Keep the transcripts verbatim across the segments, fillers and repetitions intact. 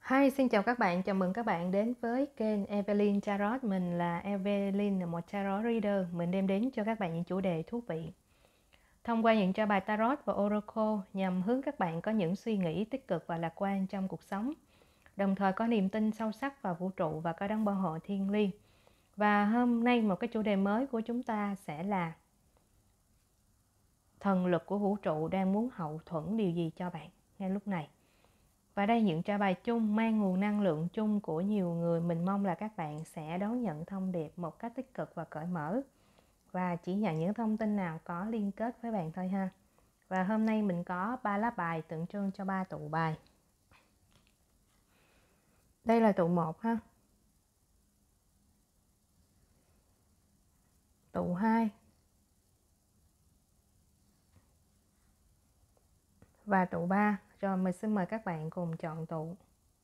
Hi, xin chào các bạn, chào mừng các bạn đến với kênh Evelyn Tarot. Mình là Evelyn, là một tarot reader. Mình đem đến cho các bạn những chủ đề thú vị thông qua những tra bài tarot và oracle nhằm hướng các bạn có những suy nghĩ tích cực và lạc quan trong cuộc sống, đồng thời có niềm tin sâu sắc vào vũ trụ và có đấng bảo hộ thiên liêng. Và hôm nay một cái chủ đề mới của chúng ta sẽ là thần lực của vũ trụ đang muốn hậu thuẫn điều gì cho bạn ngay lúc này. Và đây những trả bài chung mang nguồn năng lượng chung của nhiều người. Mình mong là các bạn sẽ đón nhận thông điệp một cách tích cực và cởi mở, và chỉ nhận những thông tin nào có liên kết với bạn thôi ha. Và hôm nay mình có ba lá bài tượng trưng cho ba tụ bài. Đây là tụ một ha, tụ hai và tụ ba. Rồi mình xin mời các bạn cùng chọn tụ.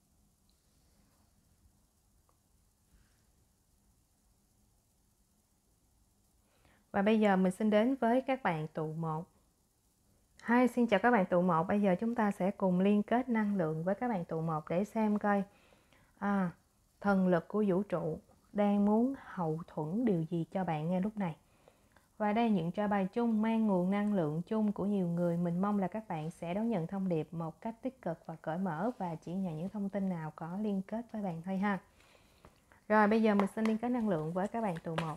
Và bây giờ mình xin đến với các bạn tụ một. Hi, xin chào các bạn tụ một. Bây giờ chúng ta sẽ cùng liên kết năng lượng với các bạn tụ một để xem coi à, thần lực của vũ trụ đang muốn hậu thuẫn điều gì cho bạn ngay lúc này. Và đây những trả bài chung mang nguồn năng lượng chung của nhiều người. Mình mong là các bạn sẽ đón nhận thông điệp một cách tích cực và cởi mở, và chỉ nhận những thông tin nào có liên kết với bạn thôi ha. Rồi bây giờ mình xin liên kết năng lượng với các bạn tụ một.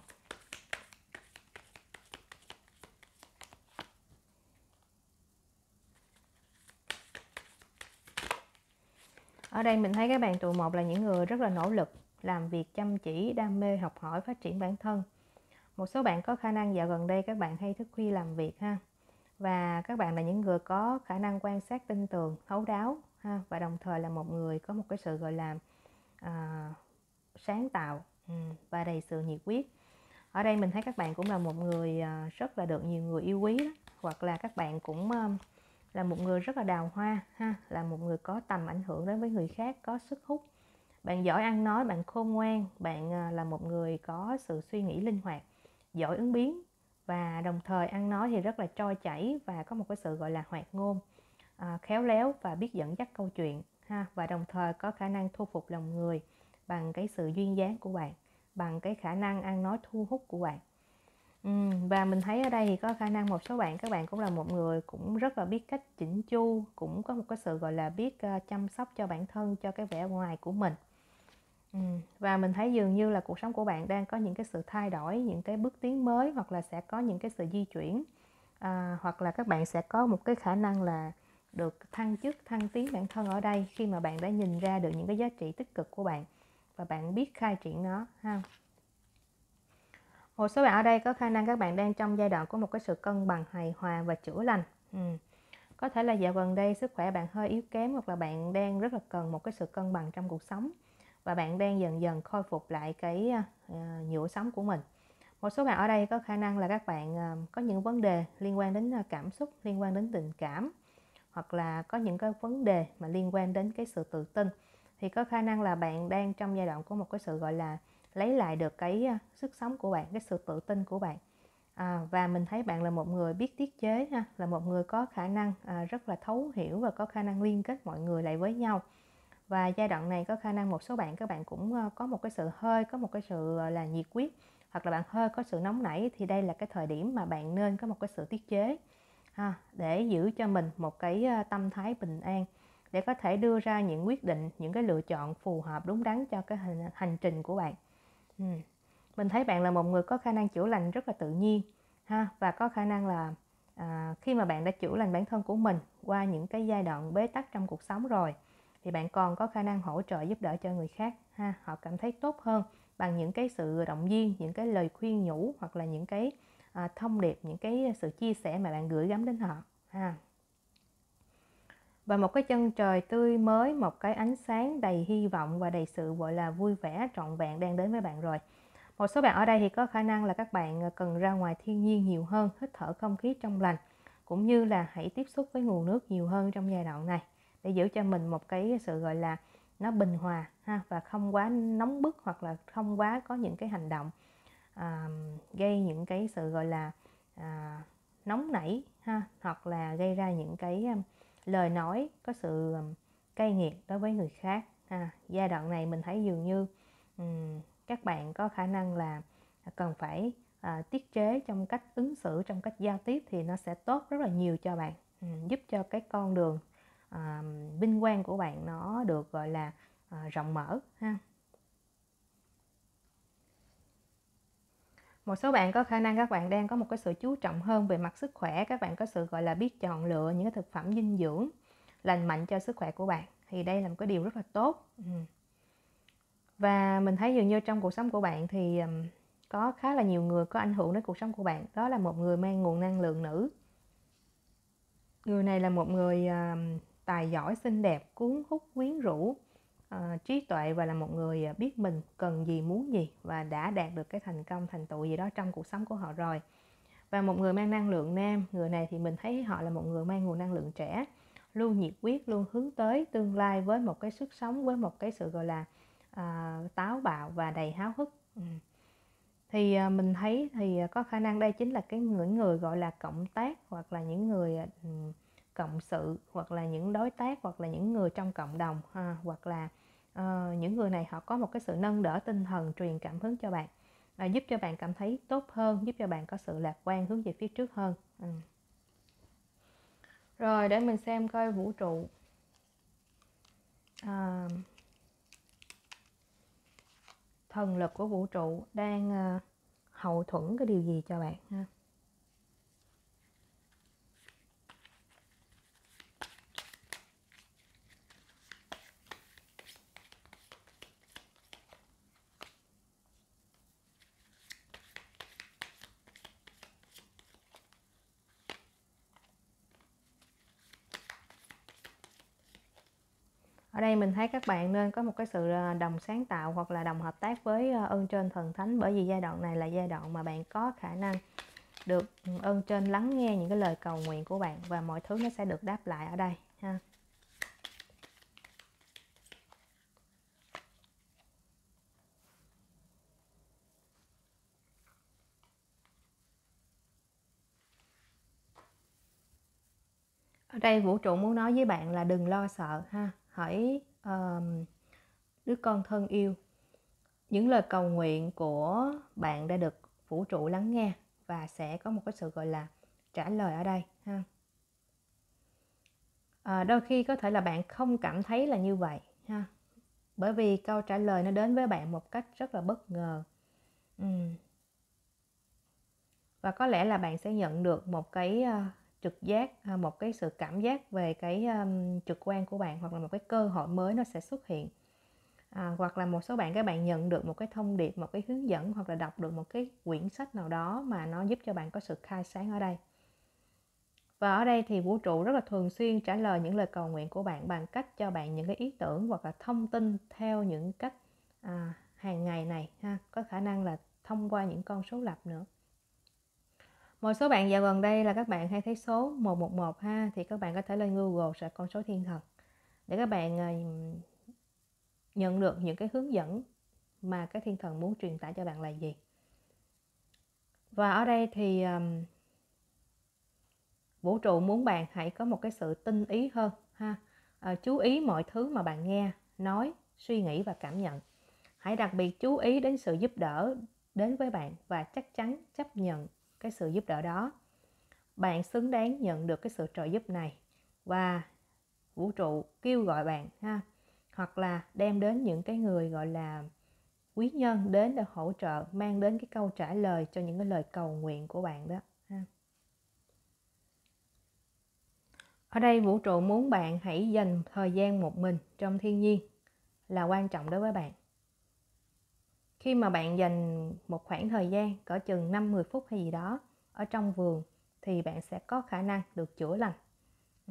Ở đây mình thấy các bạn tụ một là những người rất là nỗ lực, làm việc chăm chỉ, đam mê, học hỏi, phát triển bản thân. Một số bạn có khả năng dạo gần đây các bạn hay thức khuya làm việc ha. Và các bạn là những người có khả năng quan sát tinh tường, thấu đáo ha, và đồng thời là một người có một cái sự gọi là à, sáng tạo ừ, và đầy sự nhiệt huyết. Ở đây mình thấy các bạn cũng là một người à, rất là được nhiều người yêu quý đó. Hoặc là các bạn cũng à, là một người rất là đào hoa ha, là một người có tầm ảnh hưởng đến với người khác, có sức hút. Bạn giỏi ăn nói, bạn khôn ngoan, bạn à, là một người có sự suy nghĩ linh hoạt, giỏi ứng biến, và đồng thời ăn nói thì rất là trôi chảy và có một cái sự gọi là hoạt ngôn, à, khéo léo và biết dẫn dắt câu chuyện ha, và đồng thời có khả năng thu phục lòng người bằng cái sự duyên dáng của bạn, bằng cái khả năng ăn nói thu hút của bạn. Ừ, và mình thấy ở đây thì có khả năng một số bạn, các bạn cũng là một người cũng rất là biết cách chỉnh chu, cũng có một cái sự gọi là biết uh, chăm sóc cho bản thân, cho cái vẻ ngoài của mình. Ừ. Và mình thấy dường như là cuộc sống của bạn đang có những cái sự thay đổi, những cái bước tiến mới, hoặc là sẽ có những cái sự di chuyển, à, hoặc là các bạn sẽ có một cái khả năng là được thăng chức, thăng tiến bản thân ở đây, khi mà bạn đã nhìn ra được những cái giá trị tích cực của bạn và bạn biết khai triển nó ha. Một số bạn ở đây có khả năng các bạn đang trong giai đoạn của một cái sự cân bằng, hài hòa và chữa lành. Ừ. Có thể là dạo gần đây sức khỏe bạn hơi yếu kém, hoặc là bạn đang rất là cần một cái sự cân bằng trong cuộc sống, và bạn đang dần dần khôi phục lại cái uh, nhựa sống của mình. Một số bạn ở đây có khả năng là các bạn uh, có những vấn đề liên quan đến uh, cảm xúc, liên quan đến tình cảm, hoặc là có những cái vấn đề mà liên quan đến cái sự tự tin. Thì có khả năng là bạn đang trong giai đoạn của một cái sự gọi là lấy lại được cái uh, sức sống của bạn, cái sự tự tin của bạn. À, và mình thấy bạn là một người biết tiết chế ha, là một người có khả năng à, rất là thấu hiểu và có khả năng liên kết mọi người lại với nhau. Và giai đoạn này có khả năng một số bạn, các bạn cũng uh, có một cái sự hơi có một cái sự uh, là nhiệt huyết, hoặc là bạn hơi có sự nóng nảy, thì đây là cái thời điểm mà bạn nên có một cái sự tiết chế ha, để giữ cho mình một cái uh, tâm thái bình an, để có thể đưa ra những quyết định, những cái lựa chọn phù hợp, đúng đắn cho cái hành, hành trình của bạn. ừ. Mình thấy bạn là một người có khả năng chữa lành rất là tự nhiên ha, và có khả năng là à, khi mà bạn đã chữa lành bản thân của mình qua những cái giai đoạn bế tắc trong cuộc sống rồi, thì bạn còn có khả năng hỗ trợ giúp đỡ cho người khác ha, họ cảm thấy tốt hơn bằng những cái sự động viên, những cái lời khuyên nhủ, hoặc là những cái à, thông điệp, những cái sự chia sẻ mà bạn gửi gắm đến họ ha. Và một cái chân trời tươi mới, một cái ánh sáng đầy hy vọng và đầy sự gọi là vui vẻ trọn vẹn đang đến với bạn rồi. Một số bạn ở đây thì có khả năng là các bạn cần ra ngoài thiên nhiên nhiều hơn, hít thở không khí trong lành, cũng như là hãy tiếp xúc với nguồn nước nhiều hơn trong giai đoạn này, để giữ cho mình một cái sự gọi là nó bình hòa ha, và không quá nóng bức, hoặc là không quá có những cái hành động à, gây những cái sự gọi là à, nóng nảy ha, hoặc là gây ra những cái um, lời nói có sự um, cay nghiệt đối với người khác ha. Giai đoạn này mình thấy dường như um, các bạn có khả năng là cần phải à, tiết chế trong cách ứng xử, trong cách giao tiếp thì nó sẽ tốt rất là nhiều cho bạn, um, giúp cho cái con đường à, vinh quang của bạn nó được gọi là à, rộng mở ha. Một số bạn có khả năng các bạn đang có một cái sự chú trọng hơn về mặt sức khỏe, các bạn có sự gọi là biết chọn lựa những cái thực phẩm dinh dưỡng lành mạnh cho sức khỏe của bạn, thì đây là một cái điều rất là tốt. Và mình thấy dường như trong cuộc sống của bạn thì có khá là nhiều người có ảnh hưởng đến cuộc sống của bạn. Đó là một người mang nguồn năng lượng nữ. Người này là một người tài giỏi, xinh đẹp, cuốn hút, quyến rũ, uh, trí tuệ, và là một người biết mình cần gì, muốn gì và đã đạt được cái thành công, thành tựu gì đó trong cuộc sống của họ rồi. Và một người mang năng lượng nam, người này thì mình thấy họ là một người mang nguồn năng lượng trẻ, luôn nhiệt huyết, luôn hướng tới tương lai với một cái sức sống, với một cái sự gọi là uh, táo bạo và đầy háo hức. Ừ. Thì uh, mình thấy thì có khả năng đây chính là cái những người gọi là cộng tác, hoặc là những người uh, cộng sự, hoặc là những đối tác, hoặc là những người trong cộng đồng, ha, hoặc là uh, những người này họ có một cái sự nâng đỡ tinh thần, truyền cảm hứng cho bạn, uh, giúp cho bạn cảm thấy tốt hơn, giúp cho bạn có sự lạc quan, hướng về phía trước hơn. Ừ. Rồi để mình xem coi vũ trụ uh, thần lực của vũ trụ đang uh, hậu thuẫn cái điều gì cho bạn ha. Ở đây mình thấy các bạn nên có một cái sự đồng sáng tạo hoặc là đồng hợp tác với ơn trên thần thánh, bởi vì giai đoạn này là giai đoạn mà bạn có khả năng được ơn trên lắng nghe những cái lời cầu nguyện của bạn, và mọi thứ nó sẽ được đáp lại ở đây ha. Ở đây vũ trụ muốn nói với bạn là đừng lo sợ ha. Hãy um, đứa con thân yêu, những lời cầu nguyện của bạn đã được vũ trụ lắng nghe và sẽ có một cái sự gọi là trả lời ở đây ha. À, đôi khi có thể là bạn không cảm thấy là như vậy ha, bởi vì câu trả lời nó đến với bạn một cách rất là bất ngờ. uhm. Và có lẽ là bạn sẽ nhận được một cái uh, trực giác, uh, một cái sự cảm giác về cái um, trực quan của bạn, hoặc là một cái cơ hội mới nó sẽ xuất hiện. À, hoặc là một số bạn các bạn nhận được một cái thông điệp, một cái hướng dẫn, hoặc là đọc được một cái quyển sách nào đó mà nó giúp cho bạn có sự khai sáng ở đây. Và ở đây thì vũ trụ rất là thường xuyên trả lời những lời cầu nguyện của bạn bằng cách cho bạn những cái ý tưởng hoặc là thông tin theo những cách à, hàng ngày này ha. Có khả năng là thông qua những con số lập nữa. Một số bạn dạo gần đây là các bạn hay thấy số một một một ha, thì các bạn có thể lên Google search con số thiên thần để các bạn uh, nhận được những cái hướng dẫn mà cái thiên thần muốn truyền tải cho bạn là gì. Và ở đây thì um, vũ trụ muốn bạn hãy có một cái sự tinh ý hơn ha. À, chú ý mọi thứ mà bạn nghe, nói, suy nghĩ và cảm nhận. Hãy đặc biệt chú ý đến sự giúp đỡ đến với bạn và chắc chắn chấp nhận cái sự giúp đỡ đó. Bạn xứng đáng nhận được cái sự trợ giúp này, và vũ trụ kêu gọi bạn ha, hoặc là đem đến những cái người gọi là quý nhân đến để hỗ trợ, mang đến cái câu trả lời cho những cái lời cầu nguyện của bạn đó ha. Ở đây vũ trụ muốn bạn hãy dành thời gian một mình trong thiên nhiên là quan trọng đối với bạn. Khi mà bạn dành một khoảng thời gian cỡ chừng năm mười phút hay gì đó ở trong vườn thì bạn sẽ có khả năng được chữa lành. Ừ.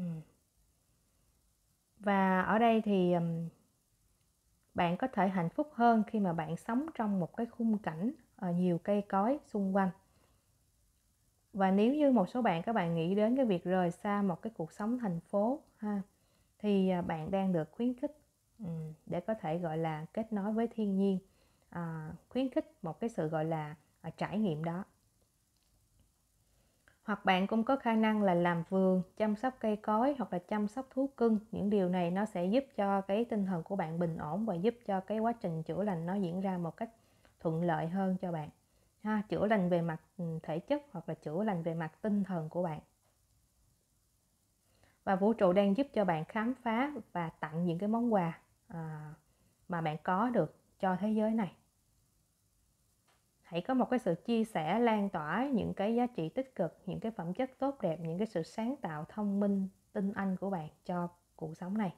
Và ở đây thì um, bạn có thể hạnh phúc hơn khi mà bạn sống trong một cái khung cảnh uh, nhiều cây cối xung quanh. Và nếu như một số bạn các bạn nghĩ đến cái việc rời xa một cái cuộc sống thành phố ha, thì bạn đang được khuyến khích um, để có thể gọi là kết nối với thiên nhiên, uh, khuyến khích một cái sự gọi là uh, trải nghiệm đó. Hoặc bạn cũng có khả năng là làm vườn, chăm sóc cây cối hoặc là chăm sóc thú cưng. Những điều này nó sẽ giúp cho cái tinh thần của bạn bình ổn và giúp cho cái quá trình chữa lành nó diễn ra một cách thuận lợi hơn cho bạn. Ha, chữa lành về mặt thể chất hoặc là chữa lành về mặt tinh thần của bạn. Và vũ trụ đang giúp cho bạn khám phá và tặng những cái món quà à, mà bạn có được cho thế giới này. Hãy có một cái sự chia sẻ, lan tỏa những cái giá trị tích cực, những cái phẩm chất tốt đẹp, những cái sự sáng tạo, thông minh, tinh anh của bạn cho cuộc sống này.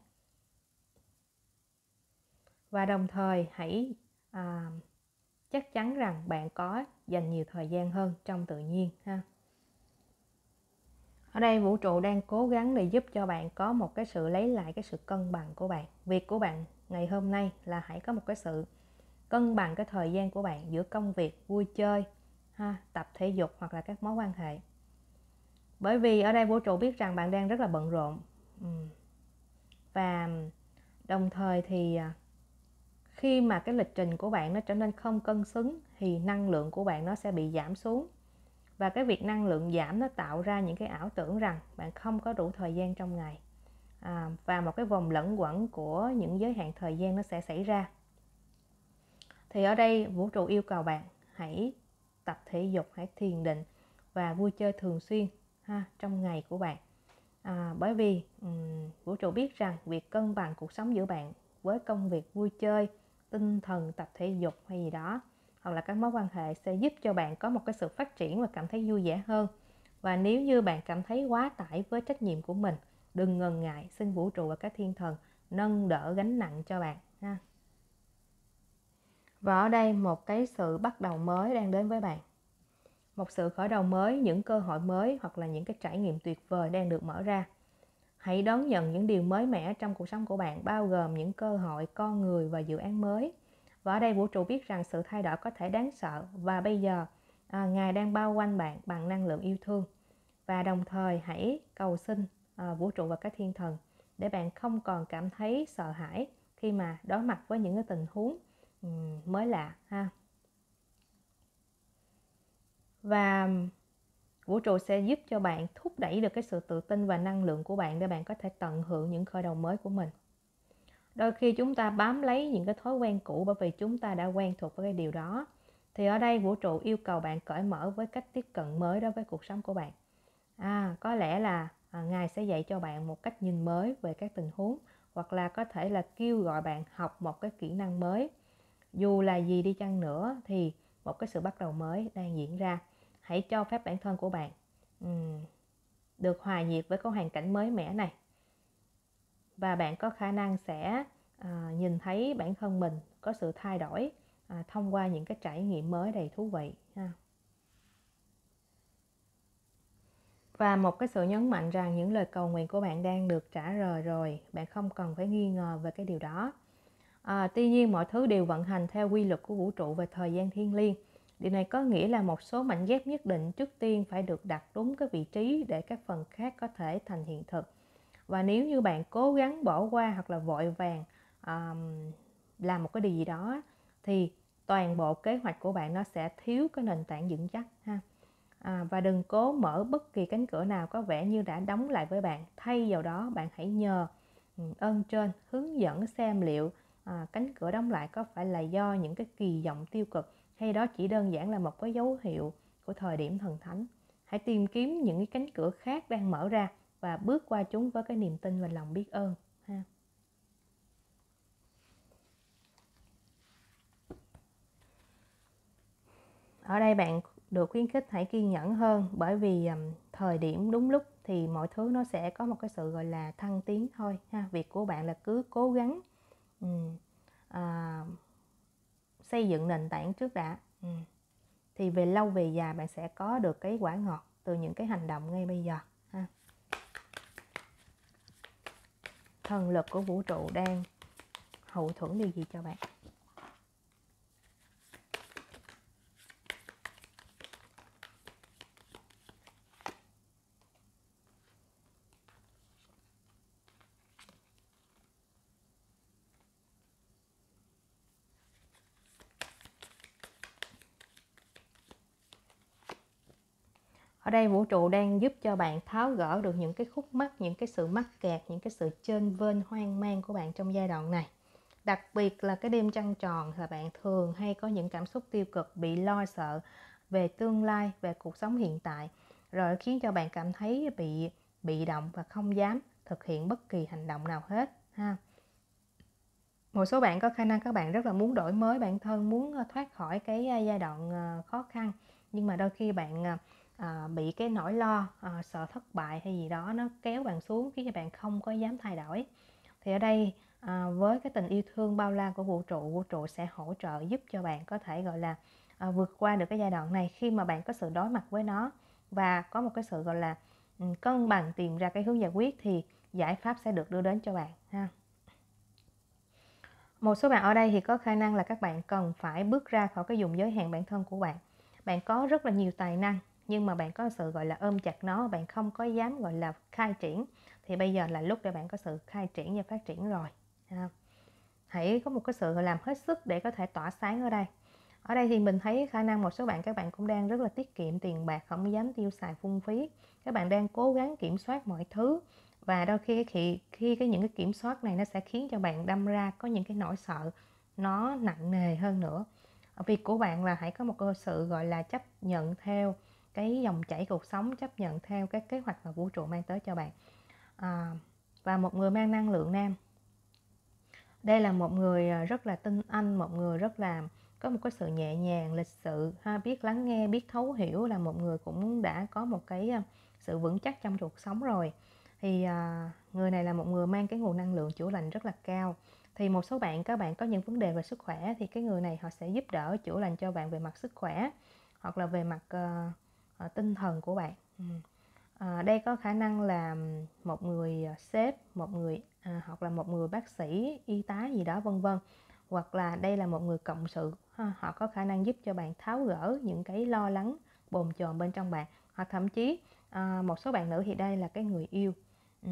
Và đồng thời hãy à, chắc chắn rằng bạn có dành nhiều thời gian hơn trong tự nhiên ha. Ở đây vũ trụ đang cố gắng để giúp cho bạn có một cái sự lấy lại cái sự cân bằng của bạn. Việc của bạn ngày hôm nay là hãy có một cái sự cân bằng cái thời gian của bạn giữa công việc, vui chơi, ha, tập thể dục hoặc là các mối quan hệ. Bởi vì ở đây vũ trụ biết rằng bạn đang rất là bận rộn. Và đồng thời thì khi mà cái lịch trình của bạn nó trở nên không cân xứng thì năng lượng của bạn nó sẽ bị giảm xuống. Và cái việc năng lượng giảm nó tạo ra những cái ảo tưởng rằng bạn không có đủ thời gian trong ngày. À, và một cái vòng lẩn quẩn của những giới hạn thời gian nó sẽ xảy ra. Thì ở đây vũ trụ yêu cầu bạn hãy tập thể dục, hãy thiền định và vui chơi thường xuyên ha, trong ngày của bạn. À, bởi vì um, vũ trụ biết rằng việc cân bằng cuộc sống giữa bạn với công việc, vui chơi, tinh thần, tập thể dục hay gì đó hoặc là các mối quan hệ sẽ giúp cho bạn có một cái sự phát triển và cảm thấy vui vẻ hơn. Và nếu như bạn cảm thấy quá tải với trách nhiệm của mình, đừng ngần ngại xin vũ trụ và các thiên thần nâng đỡ gánh nặng cho bạn ha. Và ở đây một cái sự bắt đầu mới đang đến với bạn. Một sự khởi đầu mới, những cơ hội mới hoặc là những cái trải nghiệm tuyệt vời đang được mở ra. Hãy đón nhận những điều mới mẻ trong cuộc sống của bạn, bao gồm những cơ hội, con người và dự án mới. Và ở đây vũ trụ biết rằng sự thay đổi có thể đáng sợ. Và bây giờ à, Ngài đang bao quanh bạn bằng năng lượng yêu thương. Và đồng thời hãy cầu xin à, vũ trụ và các thiên thần để bạn không còn cảm thấy sợ hãi khi mà đối mặt với những cái tình huống um, mới lạ ha. Và vũ trụ sẽ giúp cho bạn thúc đẩy được cái sự tự tin và năng lượng của bạn để bạn có thể tận hưởng những khởi đầu mới của mình. Đôi khi chúng ta bám lấy những cái thói quen cũ bởi vì chúng ta đã quen thuộc với cái điều đó. Thì ở đây vũ trụ yêu cầu bạn cởi mở với cách tiếp cận mới đối với cuộc sống của bạn. À, có lẽ là à, Ngài sẽ dạy cho bạn một cách nhìn mới về các tình huống, hoặc là có thể là kêu gọi bạn học một cái kỹ năng mới. Dù là gì đi chăng nữa thì một cái sự bắt đầu mới đang diễn ra. Hãy cho phép bản thân của bạn um, được hòa nhịp với cái hoàn cảnh mới mẻ này. Và bạn có khả năng sẽ à, nhìn thấy bản thân mình có sự thay đổi à, thông qua những cái trải nghiệm mới đầy thú vị ha. Và một cái sự nhấn mạnh rằng những lời cầu nguyện của bạn đang được trả lời rồi. Bạn không cần phải nghi ngờ về cái điều đó. À, tuy nhiên mọi thứ đều vận hành theo quy luật của vũ trụ và thời gian thiêng liêng. Điều này có nghĩa là một số mảnh ghép nhất định trước tiên phải được đặt đúng cái vị trí để các phần khác có thể thành hiện thực. Và nếu như bạn cố gắng bỏ qua hoặc là vội vàng um, làm một cái điều gì đó thì toàn bộ kế hoạch của bạn nó sẽ thiếu cái nền tảng vững chắc ha. À, và đừng cố mở bất kỳ cánh cửa nào có vẻ như đã đóng lại với bạn. Thay vào đó bạn hãy nhờ ơn trên hướng dẫn xem liệu à, cánh cửa đóng lại có phải là do những cái kỳ vọng tiêu cực hay đó chỉ đơn giản là một cái dấu hiệu của thời điểm thần thánh. Hãy tìm kiếm những cái cánh cửa khác đang mở ra và bước qua chúng với cái niềm tin và lòng biết ơn ha. Ở đây bạn được khuyến khích hãy kiên nhẫn hơn, bởi vì um, thời điểm đúng lúc thì mọi thứ nó sẽ có một cái sự gọi là thăng tiến thôi ha. Việc của bạn là cứ cố gắng um, à, xây dựng nền tảng trước đã. Um. Thì về lâu về dài bạn sẽ có được cái quả ngọt từ những cái hành động ngay bây giờ ha. Thần lực của vũ trụ đang hậu thuẫn điều gì cho bạn? Ở đây vũ trụ đang giúp cho bạn tháo gỡ được những cái khúc mắc, những cái sự mắc kẹt, những cái sự chênh vênh hoang mang của bạn trong giai đoạn này. Đặc biệt là cái đêm trăng tròn là bạn thường hay có những cảm xúc tiêu cực, bị lo sợ về tương lai, về cuộc sống hiện tại, rồi khiến cho bạn cảm thấy bị bị động và không dám thực hiện bất kỳ hành động nào hết ha. Một số bạn có khả năng các bạn rất là muốn đổi mới bản thân, muốn thoát khỏi cái giai đoạn khó khăn, nhưng mà đôi khi bạn à, bị cái nỗi lo à, sợ thất bại hay gì đó nó kéo bạn xuống, khiến cho bạn không có dám thay đổi. Thì ở đây à, với cái tình yêu thương bao la của vũ trụ, vũ trụ sẽ hỗ trợ giúp cho bạn có thể gọi là à, vượt qua được cái giai đoạn này, khi mà bạn có sự đối mặt với nó và có một cái sự gọi là um, cân bằng, tìm ra cái hướng giải quyết, thì giải pháp sẽ được đưa đến cho bạn ha. Một số bạn ở đây thì có khả năng là các bạn cần phải bước ra khỏi cái vùng giới hạn bản thân của bạn. Bạn có rất là nhiều tài năng, nhưng mà bạn có sự gọi là ôm chặt nó, bạn không có dám gọi là khai triển. Thì bây giờ là lúc để bạn có sự khai triển và phát triển rồi. Hãy có một cái sự làm hết sức để có thể tỏa sáng ở đây. Ở đây thì mình thấy khả năng một số bạn các bạn cũng đang rất là tiết kiệm tiền bạc, không dám tiêu xài phung phí. Các bạn đang cố gắng kiểm soát mọi thứ. Và đôi khi khi, khi cái những cái kiểm soát này nó sẽ khiến cho bạn đâm ra có những cái nỗi sợ nó nặng nề hơn nữa. Việc của bạn là hãy có một cơ sự gọi là chấp nhận theo cái dòng chảy cuộc sống, chấp nhận theo cái kế hoạch mà vũ trụ mang tới cho bạn. À, và một người mang năng lượng nam, đây là một người rất là tinh anh, một người rất là có một cái sự nhẹ nhàng, lịch sự, ha, biết lắng nghe, biết thấu hiểu, là một người cũng đã có một cái sự vững chắc trong cuộc sống rồi. Thì à, người này là một người mang cái nguồn năng lượng chữa lành rất là cao. Thì một số bạn, các bạn có những vấn đề về sức khỏe, thì cái người này họ sẽ giúp đỡ chữa lành cho bạn về mặt sức khỏe, hoặc là về mặt uh, uh, tinh thần của bạn. Ừ. À, đây có khả năng là một người sếp, một người à, hoặc là một người bác sĩ, y tá gì đó vân vân, hoặc là đây là một người cộng sự ha. Họ có khả năng giúp cho bạn tháo gỡ những cái lo lắng bồn chồn bên trong bạn, hoặc thậm chí à, một số bạn nữ thì đây là cái người yêu. ừ.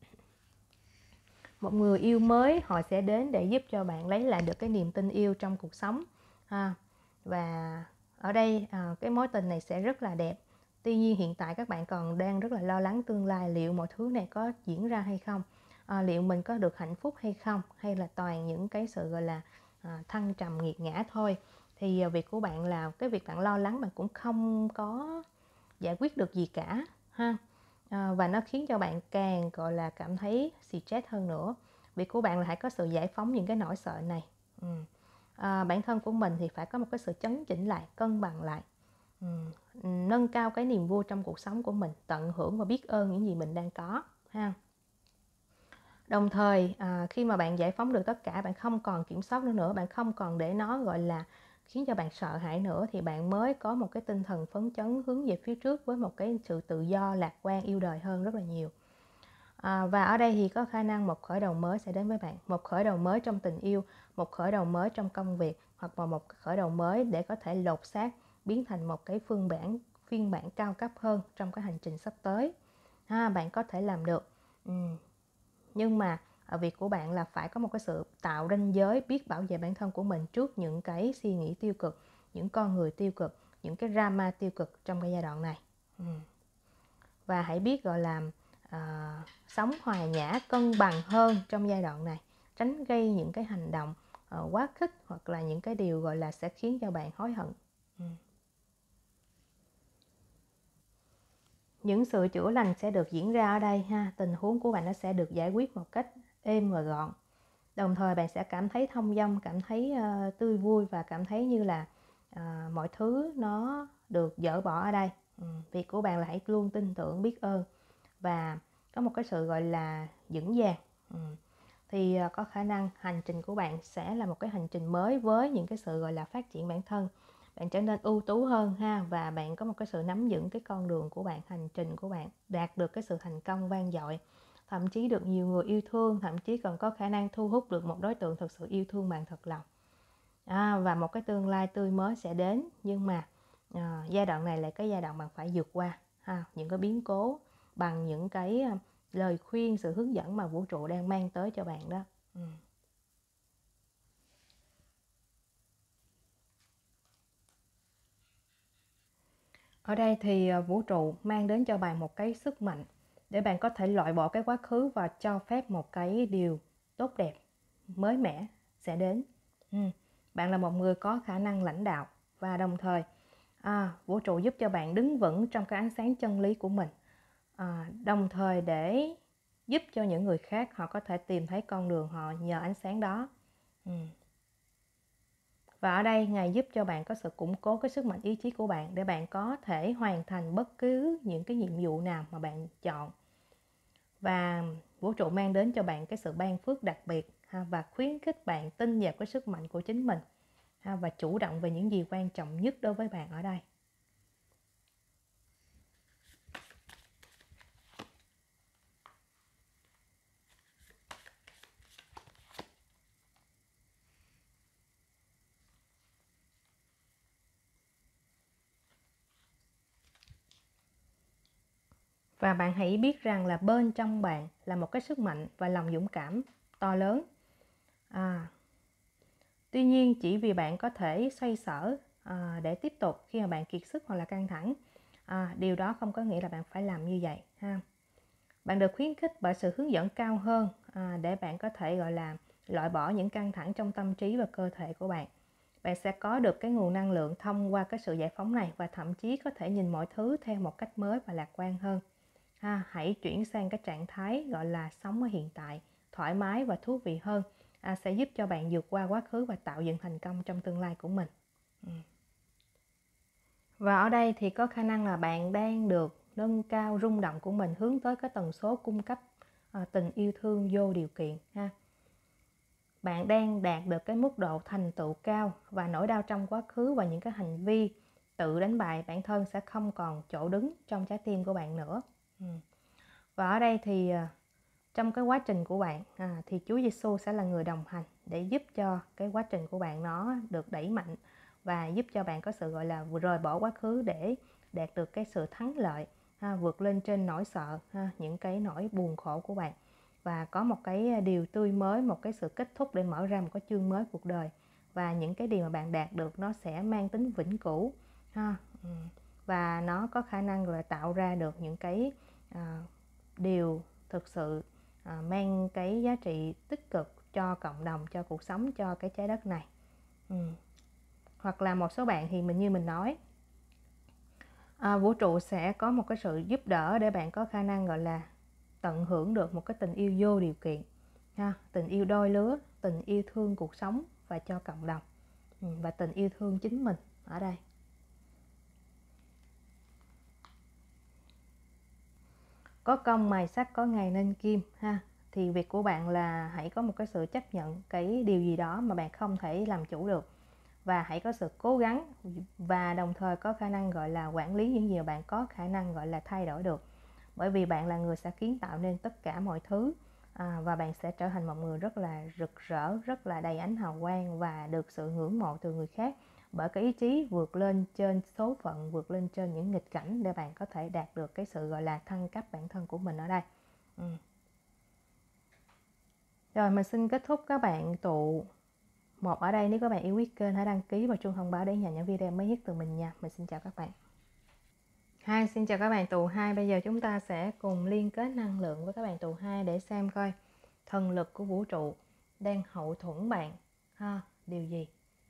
Một người yêu mới họ sẽ đến để giúp cho bạn lấy lại được cái niềm tin yêu trong cuộc sống ha. Và ở đây à, cái mối tình này sẽ rất là đẹp. Tuy nhiên hiện tại các bạn còn đang rất là lo lắng tương lai, liệu mọi thứ này có diễn ra hay không, à, liệu mình có được hạnh phúc hay không, hay là toàn những cái sự gọi là à, thăng trầm nghiệt ngã thôi. Thì à, việc của bạn là cái việc bạn lo lắng bạn cũng không có giải quyết được gì cả ha. À, và nó khiến cho bạn càng gọi là cảm thấy stress hơn nữa. Việc của bạn là hãy có sự giải phóng những cái nỗi sợ này. ừ. à, Bản thân của mình thì phải có một cái sự chấn chỉnh lại, cân bằng lại. ừ. Nâng cao cái niềm vui trong cuộc sống của mình, tận hưởng và biết ơn những gì mình đang có ha. Đồng thời à, khi mà bạn giải phóng được tất cả, bạn không còn kiểm soát nữa nữa, bạn không còn để nó gọi là khiến cho bạn sợ hãi nữa, thì bạn mới có một cái tinh thần phấn chấn hướng về phía trước với một cái sự tự do, lạc quan, yêu đời hơn rất là nhiều. À, và ở đây thì có khả năng một khởi đầu mới sẽ đến với bạn, một khởi đầu mới trong tình yêu, một khởi đầu mới trong công việc, hoặc là một khởi đầu mới để có thể lột xác, biến thành một cái phiên bản phiên bản cao cấp hơn trong cái hành trình sắp tới. Ha, bạn có thể làm được. Ừ. Nhưng mà ở việc của bạn là phải có một cái sự tạo ranh giới, biết bảo vệ bản thân của mình trước những cái suy nghĩ tiêu cực, những con người tiêu cực, những cái drama tiêu cực trong cái giai đoạn này. ừ. Và hãy biết gọi là uh, sống hòa nhã, cân bằng hơn trong giai đoạn này, tránh gây những cái hành động uh, quá khích, hoặc là những cái điều gọi là sẽ khiến cho bạn hối hận. ừ. Những sự chữa lành sẽ được diễn ra ở đây ha. Tình huống của bạn nó sẽ được giải quyết một cách êm và gọn. Đồng thời bạn sẽ cảm thấy thông dong, cảm thấy uh, tươi vui, và cảm thấy như là uh, mọi thứ nó được dỡ bỏ ở đây. ừ. Việc của bạn là hãy luôn tin tưởng, biết ơn và có một cái sự gọi là vững vàng. ừ. Thì uh, có khả năng hành trình của bạn sẽ là một cái hành trình mới, với những cái sự gọi là phát triển bản thân. Bạn trở nên ưu tú hơn ha, và bạn có một cái sự nắm vững cái con đường của bạn, hành trình của bạn, đạt được cái sự thành công vang dội, thậm chí được nhiều người yêu thương, thậm chí còn có khả năng thu hút được một đối tượng thực sự yêu thương bạn thật lòng. À, và một cái tương lai tươi mới sẽ đến. Nhưng mà à, giai đoạn này là cái giai đoạn bạn phải vượt qua ha, những cái biến cố bằng những cái uh, lời khuyên, sự hướng dẫn mà vũ trụ đang mang tới cho bạn đó. ừ. Ở đây thì vũ trụ mang đến cho bạn một cái sức mạnh để bạn có thể loại bỏ cái quá khứ và cho phép một cái điều tốt đẹp, mới mẻ sẽ đến. Ừ. Bạn là một người có khả năng lãnh đạo và đồng thời à, vũ trụ giúp cho bạn đứng vững trong cái ánh sáng chân lý của mình. À, đồng thời để giúp cho những người khác họ có thể tìm thấy con đường họ nhờ ánh sáng đó. Ừ. Và ở đây Ngài giúp cho bạn có sự củng cố cái sức mạnh ý chí của bạn để bạn có thể hoàn thành bất cứ những cái nhiệm vụ nào mà bạn chọn. Và vũ trụ mang đến cho bạn cái sự ban phước đặc biệt ha, và khuyến khích bạn tin vào cái sức mạnh của chính mình ha, và chủ động về những gì quan trọng nhất đối với bạn ở đây. Và bạn hãy biết rằng là bên trong bạn là một cái sức mạnh và lòng dũng cảm to lớn. À, tuy nhiên chỉ vì bạn có thể xoay sở à, để tiếp tục khi mà bạn kiệt sức hoặc là căng thẳng, à, điều đó không có nghĩa là bạn phải làm như vậy ha. Bạn được khuyến khích bởi sự hướng dẫn cao hơn à, để bạn có thể gọi là loại bỏ những căng thẳng trong tâm trí và cơ thể của bạn. Bạn sẽ có được cái nguồn năng lượng thông qua cái sự giải phóng này và thậm chí có thể nhìn mọi thứ theo một cách mới và lạc quan hơn. Ha, hãy chuyển sang cái trạng thái gọi là sống ở hiện tại, thoải mái và thú vị hơn, à, sẽ giúp cho bạn vượt qua quá khứ và tạo dựng thành công trong tương lai của mình. Ừ. Và ở đây thì có khả năng là bạn đang được nâng cao rung động của mình hướng tới cái tần số cung cấp à, tình yêu thương vô điều kiện ha. Bạn đang đạt được cái mức độ thành tựu cao và nỗi đau trong quá khứ và những cái hành vi tự đánh bại bản thân sẽ không còn chỗ đứng trong trái tim của bạn nữa. Ừ. Và ở đây thì trong cái quá trình của bạn à, thì Chúa Giêsu sẽ là người đồng hành để giúp cho cái quá trình của bạn nó được đẩy mạnh và giúp cho bạn có sự gọi là rời bỏ quá khứ để đạt được cái sự thắng lợi, ha, vượt lên trên nỗi sợ, ha, những cái nỗi buồn khổ của bạn và có một cái điều tươi mới, một cái sự kết thúc để mở ra một cái chương mới cuộc đời. Và những cái điều mà bạn đạt được nó sẽ mang tính vĩnh cửu ha. Và nó có khả năng là tạo ra được những cái à, điều thực sự à, mang cái giá trị tích cực cho cộng đồng, cho cuộc sống, cho cái trái đất này. Ừ. Hoặc là một số bạn thì mình như mình nói, à, vũ trụ sẽ có một cái sự giúp đỡ để bạn có khả năng gọi là tận hưởng được một cái tình yêu vô điều kiện ha, tình yêu đôi lứa, tình yêu thương cuộc sống và cho cộng đồng, ừ, và tình yêu thương chính mình ở đây. Có công mài sắt có ngày nên kim ha, thì việc của bạn là hãy có một cái sự chấp nhận cái điều gì đó mà bạn không thể làm chủ được, và hãy có sự cố gắng và đồng thời có khả năng gọi là quản lý những gì mà bạn có khả năng gọi là thay đổi được, bởi vì bạn là người sẽ kiến tạo nên tất cả mọi thứ, à, và bạn sẽ trở thành một người rất là rực rỡ, rất là đầy ánh hào quang và được sự ngưỡng mộ từ người khác bởi cái ý chí vượt lên trên số phận, vượt lên trên những nghịch cảnh để bạn có thể đạt được cái sự gọi là thăng cấp bản thân của mình ở đây. Ừ. Rồi mình xin kết thúc các bạn tụ một ở đây. Nếu các bạn yêu quý kênh hãy đăng ký và chuông thông báo để nhận những video mới nhất từ mình nha. Mình xin chào các bạn. Hai, xin chào các bạn tụ hai. Bây giờ chúng ta sẽ cùng liên kết năng lượng với các bạn tụ hai để xem coi thần lực của vũ trụ đang hậu thuẫn bạn ha, điều gì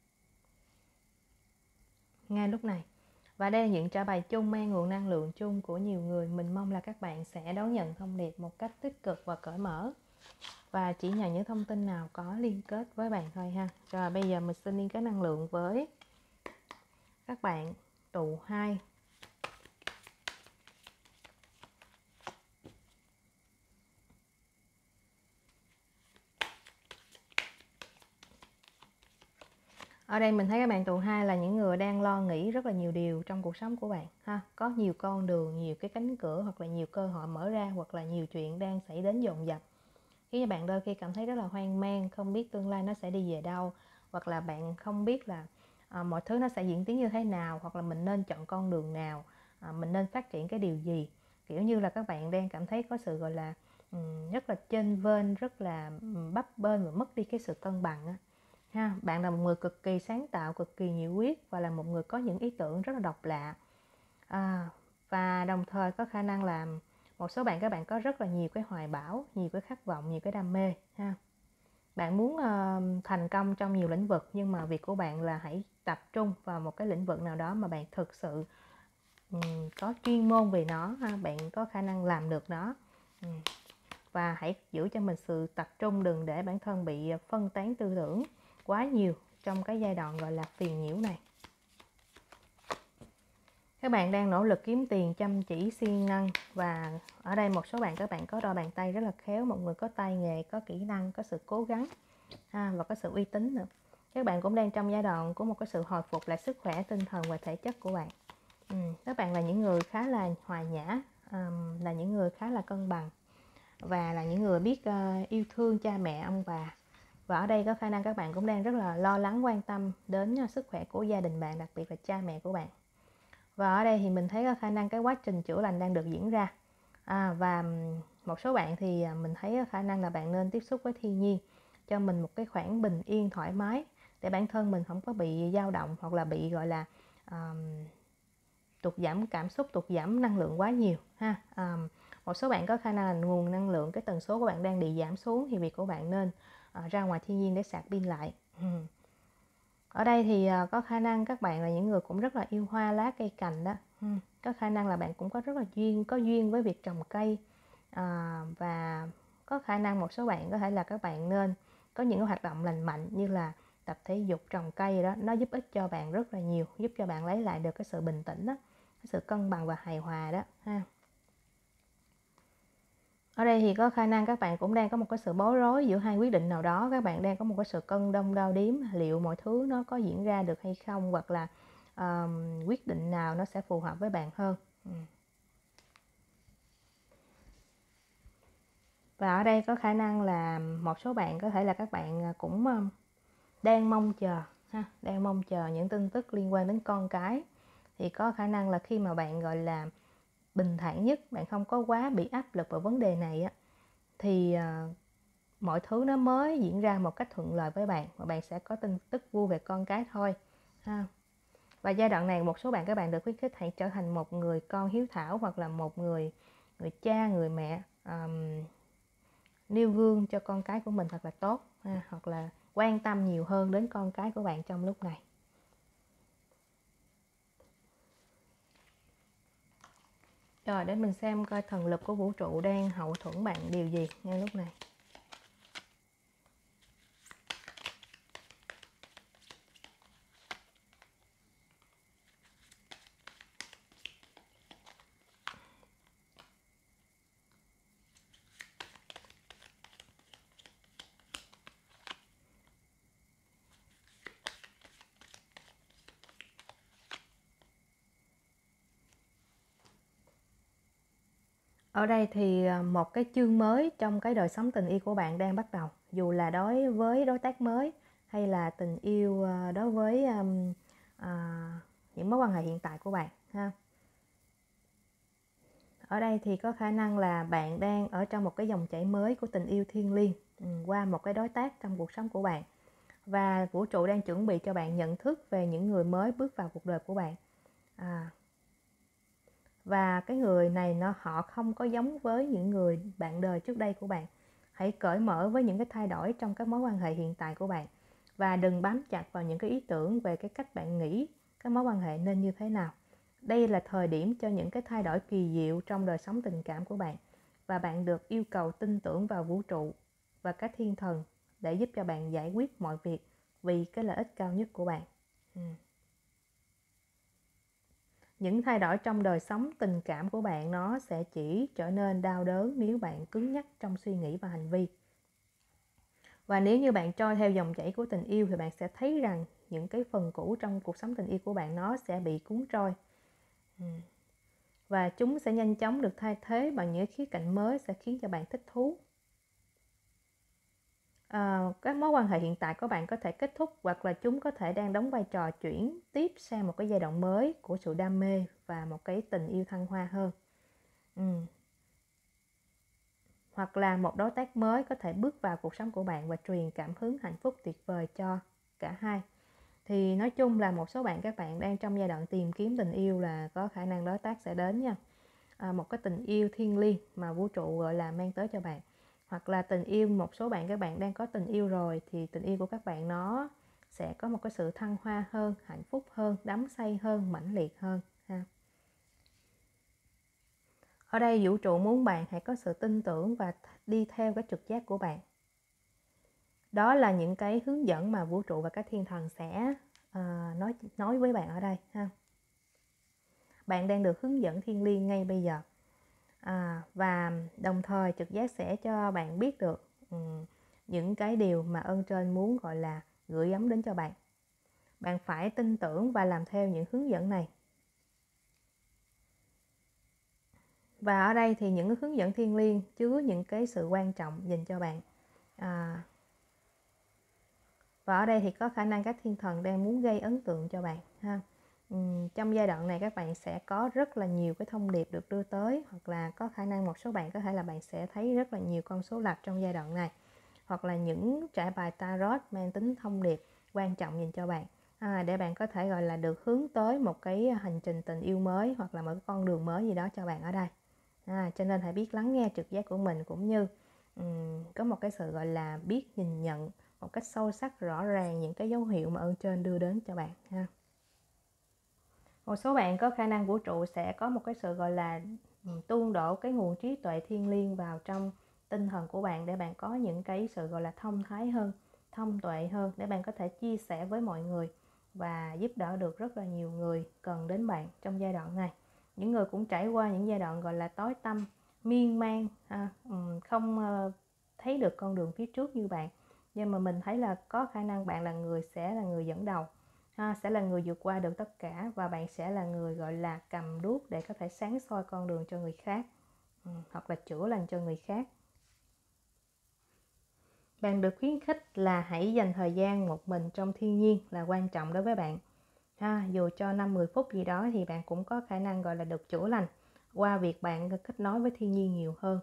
ngay lúc này. Và đây là những trả bài chung mang nguồn năng lượng chung của nhiều người. Mình mong là các bạn sẽ đón nhận thông điệp một cách tích cực và cởi mở, và chỉ nhận những thông tin nào có liên kết với bạn thôi ha. Rồi bây giờ mình xin liên kết năng lượng với các bạn tụ hai. Ở đây mình thấy các bạn tụ hai là những người đang lo nghĩ rất là nhiều điều trong cuộc sống của bạn ha. Có nhiều con đường, nhiều cái cánh cửa hoặc là nhiều cơ hội mở ra, hoặc là nhiều chuyện đang xảy đến dồn dập, khiến cho bạn đôi khi cảm thấy rất là hoang mang, không biết tương lai nó sẽ đi về đâu, hoặc là bạn không biết là à, mọi thứ nó sẽ diễn tiến như thế nào, hoặc là mình nên chọn con đường nào, à, mình nên phát triển cái điều gì. Kiểu như là các bạn đang cảm thấy có sự gọi là um, rất là chênh vênh, rất là bấp bênh và mất đi cái sự cân bằng á. Ha, bạn là một người cực kỳ sáng tạo, cực kỳ nhiệt huyết và là một người có những ý tưởng rất là độc lạ. À, và đồng thời có khả năng là một số bạn các bạn có rất là nhiều cái hoài bão, nhiều cái khát vọng, nhiều cái đam mê ha. Bạn muốn uh, thành công trong nhiều lĩnh vực, nhưng mà việc của bạn là hãy tập trung vào một cái lĩnh vực nào đó mà bạn thực sự um, có chuyên môn về nó ha. Bạn có khả năng làm được nó. Um, và hãy giữ cho mình sự tập trung, đừng để bản thân bị phân tán tư tưởng quá nhiều trong cái giai đoạn gọi là phiền nhiễu này. Các bạn đang nỗ lực kiếm tiền, chăm chỉ, siêng năng, và ở đây một số bạn các bạn có đôi bàn tay rất là khéo, một người có tay nghề, có kỹ năng, có sự cố gắng ha, và có sự uy tín nữa. Các bạn cũng đang trong giai đoạn của một cái sự hồi phục lại sức khỏe tinh thần và thể chất của bạn. Ừ, các bạn là những người khá là hòa nhã, um, là những người khá là cân bằng, và là những người biết uh, yêu thương cha mẹ ông bà. Và ở đây có khả năng các bạn cũng đang rất là lo lắng, quan tâm đến uh, sức khỏe của gia đình bạn, đặc biệt là cha mẹ của bạn. Và ở đây thì mình thấy có khả năng cái quá trình chữa lành đang được diễn ra. À, và một số bạn thì mình thấy có khả năng là bạn nên tiếp xúc với thiên nhiên, cho mình một cái khoảng bình yên thoải mái, để bản thân mình không có bị dao động hoặc là bị gọi là um, tụt giảm cảm xúc, tụt giảm năng lượng quá nhiều ha. Um, một số bạn có khả năng là nguồn năng lượng, cái tần số của bạn đang bị giảm xuống, thì việc của bạn nên uh, ra ngoài thiên nhiên để sạc pin lại. Hmm. Ở đây thì có khả năng các bạn là những người cũng rất là yêu hoa lá cây cành đó. Có khả năng là bạn cũng có rất là duyên, có duyên với việc trồng cây. À, và có khả năng một số bạn có thể là các bạn nên có những hoạt động lành mạnh như là tập thể dục, trồng cây đó. Nó giúp ích cho bạn rất là nhiều, giúp cho bạn lấy lại được cái sự bình tĩnh đó, cái sự cân bằng và hài hòa đó ha. Ở đây thì có khả năng các bạn cũng đang có một cái sự bối rối giữa hai quyết định nào đó. Các bạn đang có một cái sự cân đong đo đếm, liệu mọi thứ nó có diễn ra được hay không, hoặc là um, quyết định nào nó sẽ phù hợp với bạn hơn. Ừ. Và ở đây có khả năng là một số bạn có thể là các bạn cũng um, đang mong chờ ha, đang mong chờ những tin tức liên quan đến con cái. Thì có khả năng là khi mà bạn gọi là bình thản nhất, bạn không có quá bị áp lực vào vấn đề này á, thì uh, mọi thứ nó mới diễn ra một cách thuận lợi với bạn, và bạn sẽ có tin tức vui về con cái thôi ha. Và giai đoạn này một số bạn các bạn được khuyến khích hãy trở thành một người con hiếu thảo, hoặc là một người người cha, người mẹ um, nêu gương cho con cái của mình thật là tốt ha, hoặc là quan tâm nhiều hơn đến con cái của bạn trong lúc này. Rồi để mình xem coi thần lực của vũ trụ đang hậu thuẫn bạn điều gì ngay lúc này. Ở đây thì một cái chương mới trong cái đời sống tình yêu của bạn đang bắt đầu, dù là đối với đối tác mới hay là tình yêu đối với um, uh, những mối quan hệ hiện tại của bạn ha. Ở đây thì có khả năng là bạn đang ở trong một cái dòng chảy mới của tình yêu thiêng liêng qua một cái đối tác trong cuộc sống của bạn, và vũ trụ đang chuẩn bị cho bạn nhận thức về những người mới bước vào cuộc đời của bạn. À, và cái người này nó họ không có giống với những người bạn đời trước đây của bạn. Hãy cởi mở với những cái thay đổi trong các mối quan hệ hiện tại của bạn, và đừng bám chặt vào những cái ý tưởng về cái cách bạn nghĩ các mối quan hệ nên như thế nào. Đây là thời điểm cho những cái thay đổi kỳ diệu trong đời sống tình cảm của bạn, và bạn được yêu cầu tin tưởng vào vũ trụ và các thiên thần để giúp cho bạn giải quyết mọi việc vì cái lợi ích cao nhất của bạn. Ừ. Những thay đổi trong đời sống tình cảm của bạn nó sẽ chỉ trở nên đau đớn nếu bạn cứng nhắc trong suy nghĩ và hành vi. Và nếu như bạn trôi theo dòng chảy của tình yêu thì bạn sẽ thấy rằng những cái phần cũ trong cuộc sống tình yêu của bạn nó sẽ bị cuốn trôi. Và chúng sẽ nhanh chóng được thay thế bằng những khía cạnh mới sẽ khiến cho bạn thích thú. À, các mối quan hệ hiện tại của bạn có thể kết thúc, hoặc là chúng có thể đang đóng vai trò chuyển tiếp sang một cái giai đoạn mới của sự đam mê và một cái tình yêu thăng hoa hơn. Ừ. Hoặc là một đối tác mới có thể bước vào cuộc sống của bạn và truyền cảm hứng hạnh phúc tuyệt vời cho cả hai. Thì nói chung là một số bạn các bạn đang trong giai đoạn tìm kiếm tình yêu là có khả năng đối tác sẽ đến nha. À, một cái tình yêu thiêng liêng mà vũ trụ gọi là mang tới cho bạn. Hoặc là tình yêu, một số bạn các bạn đang có tình yêu rồi thì tình yêu của các bạn nó sẽ có một cái sự thăng hoa hơn, hạnh phúc hơn, đắm say hơn, mãnh liệt hơn ha. Ở đây vũ trụ muốn bạn hãy có sự tin tưởng và đi theo cái trực giác của bạn. Đó là những cái hướng dẫn mà vũ trụ và các thiên thần sẽ uh, nói nói với bạn ở đây ha. Bạn đang được hướng dẫn thiêng liêng ngay bây giờ. À, và đồng thời trực giác sẽ cho bạn biết được um, những cái điều mà ơn trên muốn gọi là gửi gắm đến cho bạn. Bạn phải tin tưởng và làm theo những hướng dẫn này. Và ở đây thì những cái hướng dẫn thiêng liêng chứa những cái sự quan trọng dành cho bạn. À, và ở đây thì có khả năng các thiên thần đang muốn gây ấn tượng cho bạn ha. Uhm, trong giai đoạn này các bạn sẽ có rất là nhiều cái thông điệp được đưa tới, hoặc là có khả năng một số bạn có thể là bạn sẽ thấy rất là nhiều con số lạch trong giai đoạn này, hoặc là những trải bài tarot mang tính thông điệp quan trọng dành cho bạn, à, để bạn có thể gọi là được hướng tới một cái hành trình tình yêu mới, hoặc là một cái con đường mới gì đó cho bạn ở đây. À, cho nên hãy biết lắng nghe trực giác của mình, cũng như um, có một cái sự gọi là biết nhìn nhận một cách sâu sắc rõ ràng những cái dấu hiệu mà ơn trên đưa đến cho bạn ha. Một số bạn có khả năng vũ trụ sẽ có một cái sự gọi là tuôn đổ cái nguồn trí tuệ thiêng liêng vào trong tinh thần của bạn, để bạn có những cái sự gọi là thông thái hơn, thông tuệ hơn, để bạn có thể chia sẻ với mọi người và giúp đỡ được rất là nhiều người cần đến bạn trong giai đoạn này. Những người cũng trải qua những giai đoạn gọi là tối tăm, miên man, không thấy được con đường phía trước như bạn, nhưng mà mình thấy là có khả năng bạn là người sẽ là người dẫn đầu, ha, sẽ là người vượt qua được tất cả, và bạn sẽ là người gọi là cầm đuốc để có thể sáng soi con đường cho người khác, ừ, hoặc là chữa lành cho người khác. Bạn được khuyến khích là hãy dành thời gian một mình trong thiên nhiên là quan trọng đối với bạn. Ha, dù cho năm mười phút gì đó thì bạn cũng có khả năng gọi là được chữa lành qua việc bạn kết nối với thiên nhiên nhiều hơn.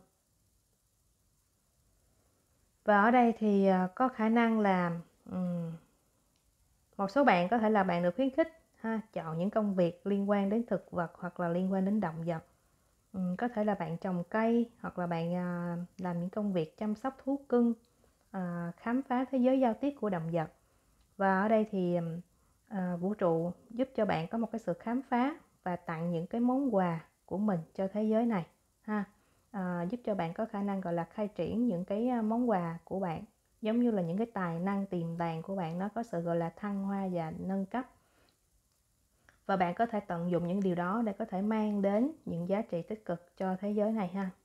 Và ở đây thì có khả năng là um, một số bạn có thể là bạn được khuyến khích ha, chọn những công việc liên quan đến thực vật hoặc là liên quan đến động vật. Um, có thể là bạn trồng cây, hoặc là bạn uh, làm những công việc chăm sóc thú cưng, uh, khám phá thế giới giao tiếp của động vật. Và ở đây thì uh, vũ trụ giúp cho bạn có một cái sự khám phá và tặng những cái món quà của mình cho thế giới này ha. À, giúp cho bạn có khả năng gọi là khai triển những cái món quà của bạn, giống như là những cái tài năng tiềm tàng của bạn nó có sự gọi là thăng hoa và nâng cấp, và bạn có thể tận dụng những điều đó để có thể mang đến những giá trị tích cực cho thế giới này ha.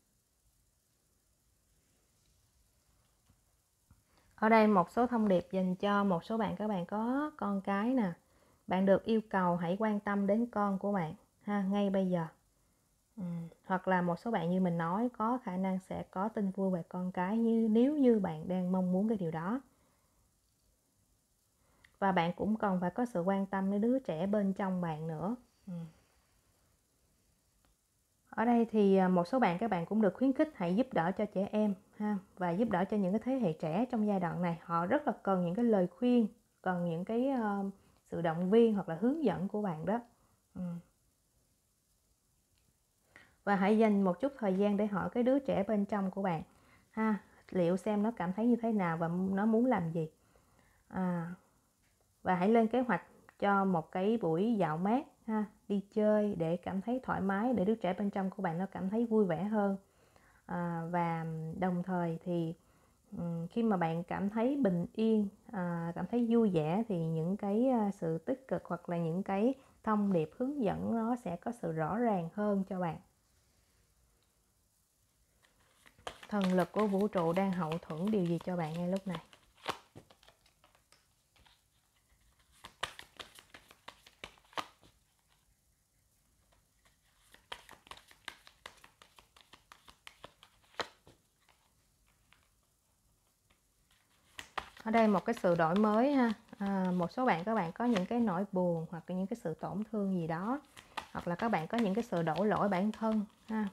Ở đây một số thông điệp dành cho một số bạn, các bạn có con cái nè, bạn được yêu cầu hãy quan tâm đến con của bạn ha, ngay bây giờ. Ừ. Hoặc là một số bạn như mình nói có khả năng sẽ có tin vui về con cái, như nếu như bạn đang mong muốn cái điều đó. Và bạn cũng cần phải có sự quan tâm đến đứa trẻ bên trong bạn nữa. Ừ. Ở đây thì một số bạn các bạn cũng được khuyến khích hãy giúp đỡ cho trẻ em ha, và giúp đỡ cho những cái thế hệ trẻ trong giai đoạn này. Họ rất là cần những cái lời khuyên, cần những cái uh, sự động viên hoặc là hướng dẫn của bạn đó. Ừ. Và hãy dành một chút thời gian để hỏi cái đứa trẻ bên trong của bạn ha, liệu xem nó cảm thấy như thế nào và nó muốn làm gì. À, và hãy lên kế hoạch cho một cái buổi dạo mát ha, đi chơi để cảm thấy thoải mái, để đứa trẻ bên trong của bạn nó cảm thấy vui vẻ hơn. À, và đồng thời thì um, khi mà bạn cảm thấy bình yên, à, cảm thấy vui vẻ, thì những cái uh, sự tích cực hoặc là những cái thông điệp hướng dẫn nó sẽ có sự rõ ràng hơn cho bạn. Thần lực của vũ trụ đang hậu thuẫn điều gì cho bạn ngay lúc này? Ở đây một cái sự đổi mới ha. À, một số bạn các bạn có những cái nỗi buồn hoặc là những cái sự tổn thương gì đó, hoặc là các bạn có những cái sự đổ lỗi bản thân ha.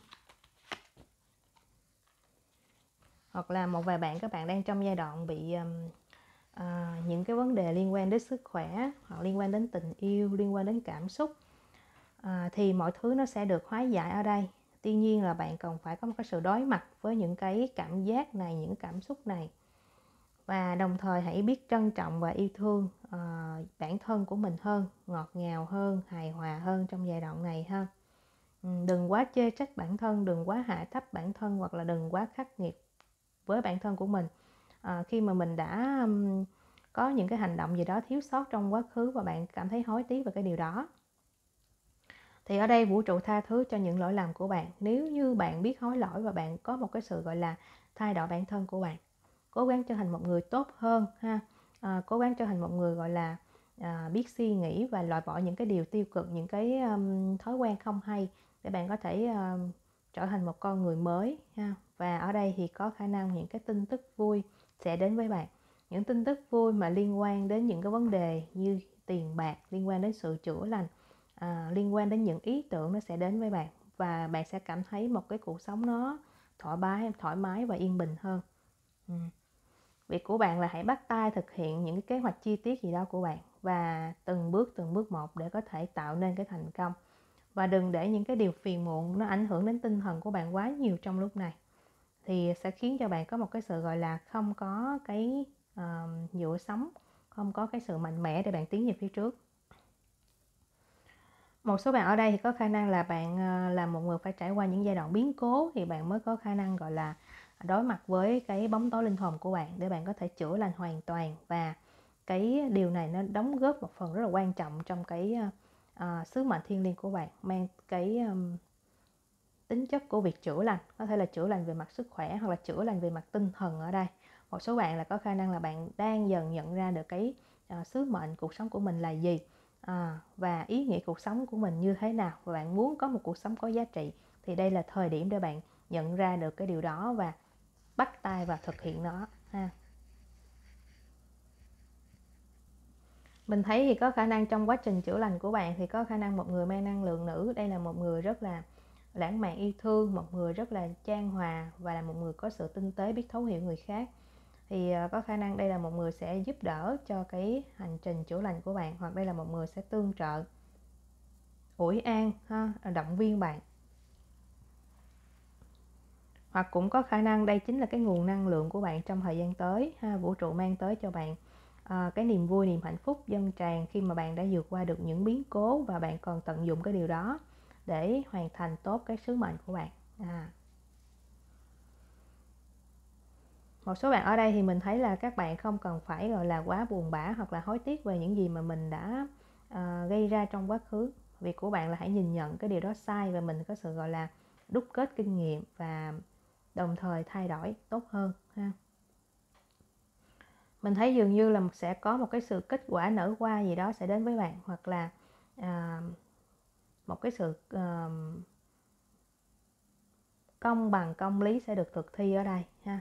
Hoặc là một vài bạn các bạn đang trong giai đoạn bị um, à, những cái vấn đề liên quan đến sức khỏe hoặc liên quan đến tình yêu, liên quan đến cảm xúc, à, thì mọi thứ nó sẽ được hóa giải ở đây. Tuy nhiên là bạn cần phải có một cái sự đối mặt với những cái cảm giác này, những cảm xúc này, và đồng thời hãy biết trân trọng và yêu thương uh, bản thân của mình hơn, ngọt ngào hơn, hài hòa hơn trong giai đoạn này ha. Đừng quá chê trách bản thân, đừng quá hạ thấp bản thân, hoặc là đừng quá khắc nghiệt với bản thân của mình. À, khi mà mình đã um, có những cái hành động gì đó thiếu sót trong quá khứ và bạn cảm thấy hối tiếc về cái điều đó, thì ở đây vũ trụ tha thứ cho những lỗi lầm của bạn. Nếu như bạn biết hối lỗi và bạn có một cái sự gọi là thay đổi bản thân của bạn, cố gắng trở thành một người tốt hơn ha, à, cố gắng trở thành một người gọi là à, biết suy nghĩ và loại bỏ những cái điều tiêu cực, những cái um, thói quen không hay, để bạn có thể um, trở thành một con người mới ha. Và ở đây thì có khả năng những cái tin tức vui sẽ đến với bạn, những tin tức vui mà liên quan đến những cái vấn đề như tiền bạc, liên quan đến sự chữa lành, à, liên quan đến những ý tưởng, nó sẽ đến với bạn, và bạn sẽ cảm thấy một cái cuộc sống nó thoải mái, thoải mái và yên bình hơn. Ừ. Việc của bạn là hãy bắt tay thực hiện những cái kế hoạch chi tiết gì đó của bạn, và từng bước từng bước một để có thể tạo nên cái thành công. Và đừng để những cái điều phiền muộn nó ảnh hưởng đến tinh thần của bạn quá nhiều trong lúc này, thì sẽ khiến cho bạn có một cái sự gọi là không có cái uh, dựa sống, không có cái sự mạnh mẽ để bạn tiến về phía trước. Một số bạn ở đây thì có khả năng là bạn uh, là một người phải trải qua những giai đoạn biến cố, thì bạn mới có khả năng gọi là đối mặt với cái bóng tối linh hồn của bạn để bạn có thể chữa lành hoàn toàn. Và cái điều này nó đóng góp một phần rất là quan trọng trong cái uh, sứ mệnh thiêng liêng của bạn, mang cái um, tính chất của việc chữa lành, có thể là chữa lành về mặt sức khỏe hoặc là chữa lành về mặt tinh thần. Ở đây một số bạn là có khả năng là bạn đang dần nhận ra được cái uh, sứ mệnh cuộc sống của mình là gì, à, và ý nghĩa cuộc sống của mình như thế nào, và bạn muốn có một cuộc sống có giá trị, thì đây là thời điểm để bạn nhận ra được cái điều đó và bắt tay vào thực hiện nó ha. Mình thấy thì có khả năng trong quá trình chữa lành của bạn thì có khả năng một người mang năng lượng nữ, đây là một người rất là lãng mạn yêu thương, một người rất là chan hòa, và là một người có sự tinh tế, biết thấu hiểu người khác. Thì có khả năng đây là một người sẽ giúp đỡ cho cái hành trình chữa lành của bạn, hoặc đây là một người sẽ tương trợ, ủi an ha, động viên bạn. Hoặc cũng có khả năng đây chính là cái nguồn năng lượng của bạn trong thời gian tới ha. Vũ trụ mang tới cho bạn à, cái niềm vui, niềm hạnh phúc dâng tràn khi mà bạn đã vượt qua được những biến cố, và bạn còn tận dụng cái điều đó để hoàn thành tốt cái sứ mệnh của bạn. à. Một số bạn ở đây thì mình thấy là các bạn không cần phải gọi là quá buồn bã hoặc là hối tiếc về những gì mà mình đã à, gây ra trong quá khứ. Việc của bạn là hãy nhìn nhận cái điều đó sai, và mình có sự gọi là đúc kết kinh nghiệm và đồng thời thay đổi tốt hơn ha. Mình thấy dường như là sẽ có một cái sự kết quả nở hoa gì đó sẽ đến với bạn, hoặc là à, một cái sự à, công bằng, công lý sẽ được thực thi ở đây ha.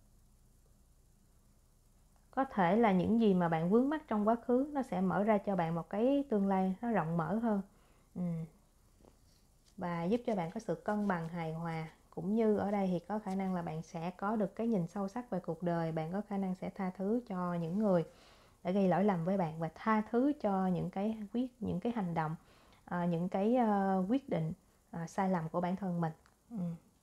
Có thể là những gì mà bạn vướng mắc trong quá khứ nó sẽ mở ra cho bạn một cái tương lai nó rộng mở hơn, ừ. và giúp cho bạn có sự cân bằng, hài hòa. Cũng như ở đây thì có khả năng là bạn sẽ có được cái nhìn sâu sắc về cuộc đời. Bạn có khả năng sẽ tha thứ cho những người đã gây lỗi lầm với bạn, và tha thứ cho những cái quyết những cái hành động, uh, những cái uh, quyết định uh, sai lầm của bản thân mình. ừ.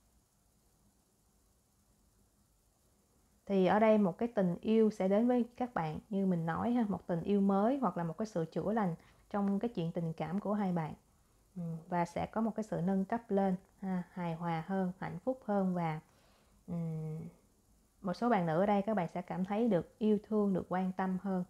Thì ở đây một cái tình yêu sẽ đến với các bạn, như mình nói ha, một tình yêu mới, hoặc là một cái sự chữa lành trong cái chuyện tình cảm của hai bạn, ừ. và sẽ có một cái sự nâng cấp lên ha, hài hòa hơn, hạnh phúc hơn. Và um, một số bạn nữ ở đây các bạn sẽ cảm thấy được yêu thương, được quan tâm hơn.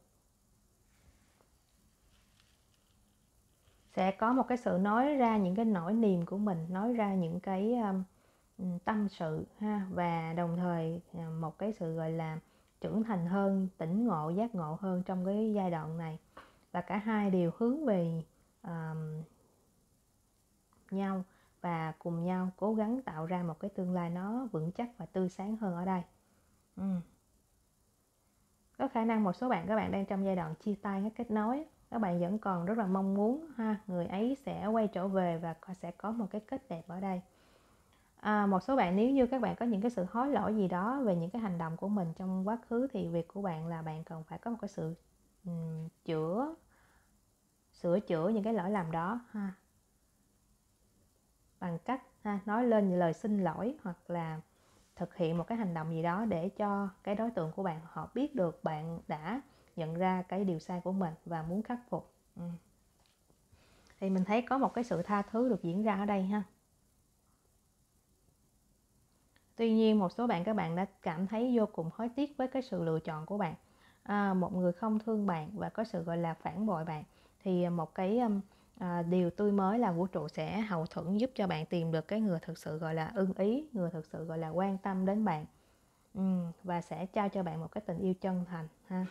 Sẽ có một cái sự nói ra những cái nỗi niềm của mình, nói ra những cái um, tâm sự ha, và đồng thời một cái sự gọi là trưởng thành hơn, tỉnh ngộ, giác ngộ hơn trong cái giai đoạn này. Và cả hai đều hướng về um, nhau, và cùng nhau cố gắng tạo ra một cái tương lai nó vững chắc và tươi sáng hơn ở đây. ừ. Có khả năng một số bạn các bạn đang trong giai đoạn chia tay, kết nối. Các bạn vẫn còn rất là mong muốn ha, người ấy sẽ quay trở về và sẽ có một cái kết đẹp ở đây. À, một số bạn nếu như các bạn có những cái sự hối lỗi gì đó về những cái hành động của mình trong quá khứ thì việc của bạn là bạn cần phải có một cái sự um, chữa sửa chữa những cái lỗi lầm đó ha, bằng cách ha, nói lên lời xin lỗi hoặc là thực hiện một cái hành động gì đó để cho cái đối tượng của bạn họ biết được bạn đã nhận ra cái điều sai của mình và muốn khắc phục. Ừ. Thì mình thấy có một cái sự tha thứ được diễn ra ở đây ha. Tuy nhiên một số bạn các bạn đã cảm thấy vô cùng hối tiếc với cái sự lựa chọn của bạn. À, một người không thương bạn và có sự gọi là phản bội bạn thì một cái um, à, điều tươi mới là vũ trụ sẽ hậu thuẫn giúp cho bạn tìm được cái người thực sự gọi là ưng ý, người thực sự gọi là quan tâm đến bạn. Ừ, và sẽ trao cho bạn một cái tình yêu chân thành ha.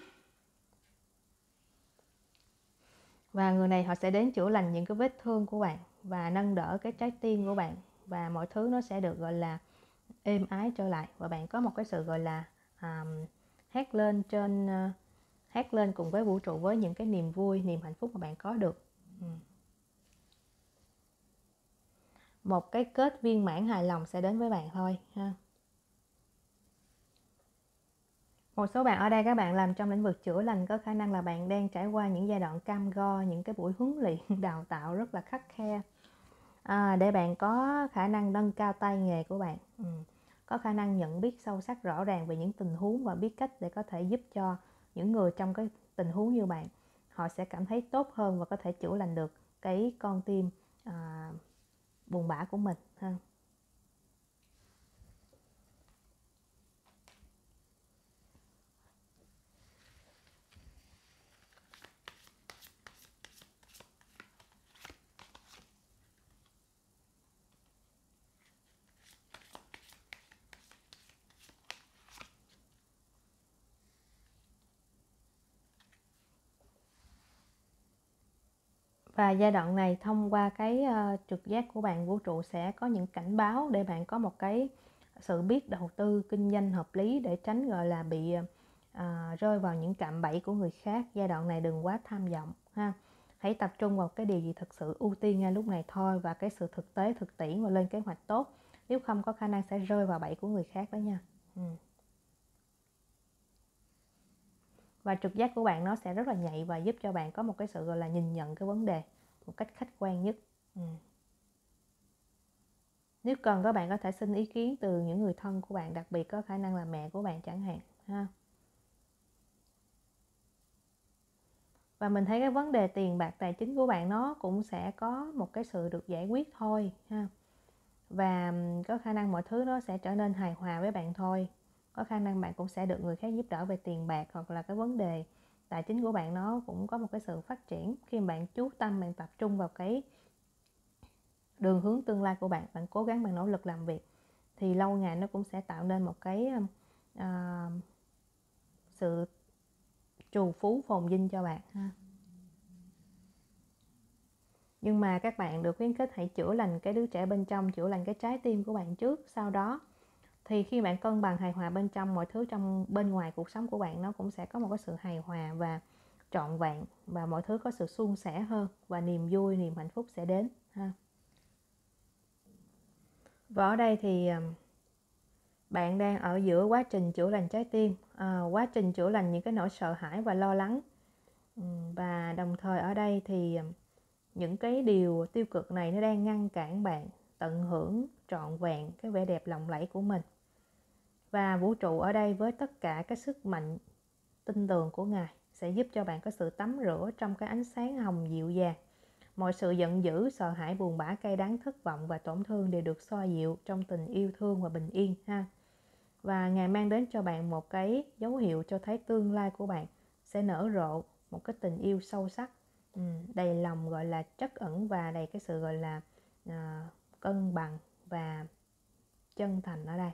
Và người này họ sẽ đến chữa lành những cái vết thương của bạn và nâng đỡ cái trái tim của bạn, và mọi thứ nó sẽ được gọi là êm ái trở lại, và bạn có một cái sự gọi là um, hét lên trên uh, hét lên cùng với vũ trụ với những cái niềm vui, niềm hạnh phúc mà bạn có được. Ừ. Một cái kết viên mãn hài lòng sẽ đến với bạn thôi ha. Một số bạn ở đây các bạn làm trong lĩnh vực chữa lành, có khả năng là bạn đang trải qua những giai đoạn cam go, những cái buổi huấn luyện đào tạo rất là khắt khe à, để bạn có khả năng nâng cao tay nghề của bạn. Ừ. Có khả năng nhận biết sâu sắc rõ ràng về những tình huống và biết cách để có thể giúp cho những người trong cái tình huống như bạn, họ sẽ cảm thấy tốt hơn và có thể chữa lành được cái con tim à, buồn bã của mình ha. Và giai đoạn này thông qua cái uh, trực giác của bạn, vũ trụ sẽ có những cảnh báo để bạn có một cái sự biết đầu tư kinh doanh hợp lý để tránh gọi là bị uh, rơi vào những cạm bẫy của người khác. Giai đoạn này đừng quá tham vọng ha. Hãy tập trung vào cái điều gì thực sự ưu tiên ngay lúc này thôi, và cái sự thực tế, thực tiễn và lên kế hoạch tốt. Nếu không có khả năng sẽ rơi vào bẫy của người khác đó nha. Ừ. Và trực giác của bạn nó sẽ rất là nhạy và giúp cho bạn có một cái sự gọi là nhìn nhận cái vấn đề một cách khách quan nhất. Ừ. Nếu cần các bạn có thể xin ý kiến từ những người thân của bạn, đặc biệt có khả năng là mẹ của bạn chẳng hạn ha. Và mình thấy cái vấn đề tiền bạc tài chính của bạn nó cũng sẽ có một cái sự được giải quyết thôi ha. Và có khả năng mọi thứ nó sẽ trở nên hài hòa với bạn thôi. Có khả năng bạn cũng sẽ được người khác giúp đỡ về tiền bạc, hoặc là cái vấn đề tài chính của bạn nó cũng có một cái sự phát triển khi mà bạn chú tâm, bạn tập trung vào cái đường hướng tương lai của bạn, bạn cố gắng, bạn nỗ lực làm việc thì lâu ngày nó cũng sẽ tạo nên một cái uh, sự trù phú phồn vinh cho bạn ha. Nhưng mà các bạn được khuyến khích hãy chữa lành cái đứa trẻ bên trong, chữa lành cái trái tim của bạn trước, sau đó thì khi bạn cân bằng hài hòa bên trong, mọi thứ trong bên ngoài cuộc sống của bạn nó cũng sẽ có một cái sự hài hòa và trọn vẹn, và mọi thứ có sự suôn sẻ hơn, và niềm vui, niềm hạnh phúc sẽ đến ha. Và ở đây thì bạn đang ở giữa quá trình chữa lành trái tim, à, quá trình chữa lành những cái nỗi sợ hãi và lo lắng. Và đồng thời ở đây thì những cái điều tiêu cực này nó đang ngăn cản bạn tận hưởng trọn vẹn cái vẻ đẹp lộng lẫy của mình. Và vũ trụ ở đây với tất cả cái sức mạnh tinh tường của Ngài sẽ giúp cho bạn có sự tắm rửa trong cái ánh sáng hồng dịu dàng. Mọi sự giận dữ, sợ hãi, buồn bã, cay đắng, thất vọng và tổn thương đều được xoa dịu trong tình yêu thương và bình yên ha. Và Ngài mang đến cho bạn một cái dấu hiệu cho thấy tương lai của bạn sẽ nở rộ một cái tình yêu sâu sắc, đầy lòng gọi là trắc ẩn, và đầy cái sự gọi là à, cân bằng và chân thành ở đây.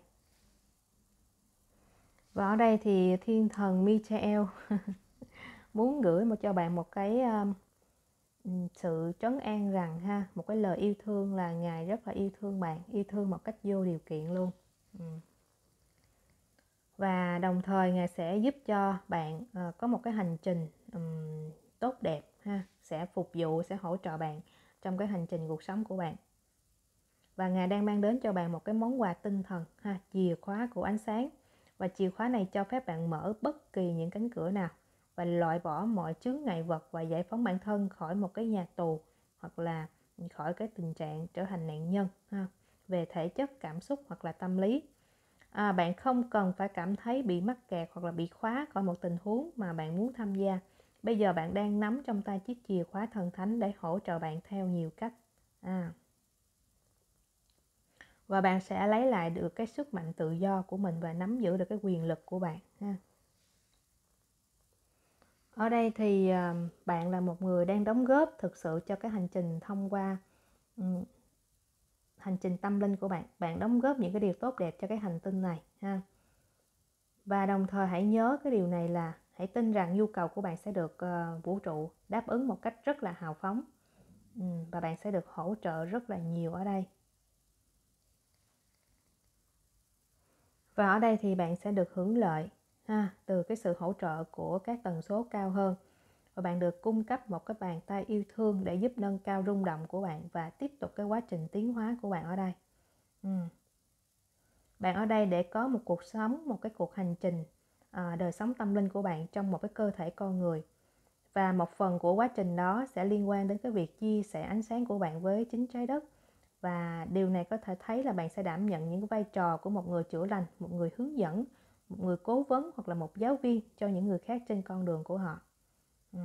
Và ở đây thì thiên thần Michael muốn gửi một cho bạn một cái um, sự trấn an rằng ha, một cái lời yêu thương là Ngài rất là yêu thương bạn, yêu thương một cách vô điều kiện luôn. Ừ. Và đồng thời Ngài sẽ giúp cho bạn uh, có một cái hành trình um, tốt đẹp ha, sẽ phục vụ, sẽ hỗ trợ bạn trong cái hành trình cuộc sống của bạn. Và Ngài đang mang đến cho bạn một cái món quà tinh thần ha, chìa khóa của ánh sáng. Và chìa khóa này cho phép bạn mở bất kỳ những cánh cửa nào và loại bỏ mọi chướng ngại vật và giải phóng bản thân khỏi một cái nhà tù, hoặc là khỏi cái tình trạng trở thành nạn nhân ha, về thể chất, cảm xúc hoặc là tâm lý. À, bạn không cần phải cảm thấy bị mắc kẹt hoặc là bị khóa khỏi một tình huống mà bạn muốn tham gia. Bây giờ bạn đang nắm trong tay chiếc chìa khóa thần thánh để hỗ trợ bạn theo nhiều cách. À. Và bạn sẽ lấy lại được cái sức mạnh tự do của mình và nắm giữ được cái quyền lực của bạn ha. Ở đây thì uh, bạn là một người đang đóng góp thực sự cho cái hành trình thông qua um, hành trình tâm linh của bạn. Bạn đóng góp những cái điều tốt đẹp cho cái hành tinh này ha. Và đồng thời hãy nhớ cái điều này là hãy tin rằng nhu cầu của bạn sẽ được uh, vũ trụ đáp ứng một cách rất là hào phóng. um, Và bạn sẽ được hỗ trợ rất là nhiều ở đây. Và ở đây thì bạn sẽ được hưởng lợi ha, từ cái sự hỗ trợ của các tần số cao hơn. Và bạn được cung cấp một cái bàn tay yêu thương để giúp nâng cao rung động của bạn và tiếp tục cái quá trình tiến hóa của bạn ở đây. Ừ. Bạn ở đây để có một cuộc sống, một cái cuộc hành trình à, đời sống tâm linh của bạn trong một cái cơ thể con người. Và một phần của quá trình đó sẽ liên quan đến cái việc chia sẻ ánh sáng của bạn với chính trái đất. Và điều này có thể thấy là bạn sẽ đảm nhận những vai trò của một người chữa lành, một người hướng dẫn, một người cố vấn hoặc là một giáo viên cho những người khác trên con đường của họ. Ừ.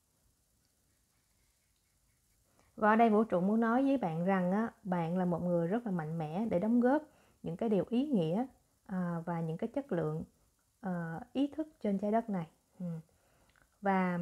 Và ở đây vũ trụ muốn nói với bạn rằng á, bạn là một người rất là mạnh mẽ để đóng góp những cái điều ý nghĩa à, và những cái chất lượng à, ý thức trên trái đất này. Ừ. Và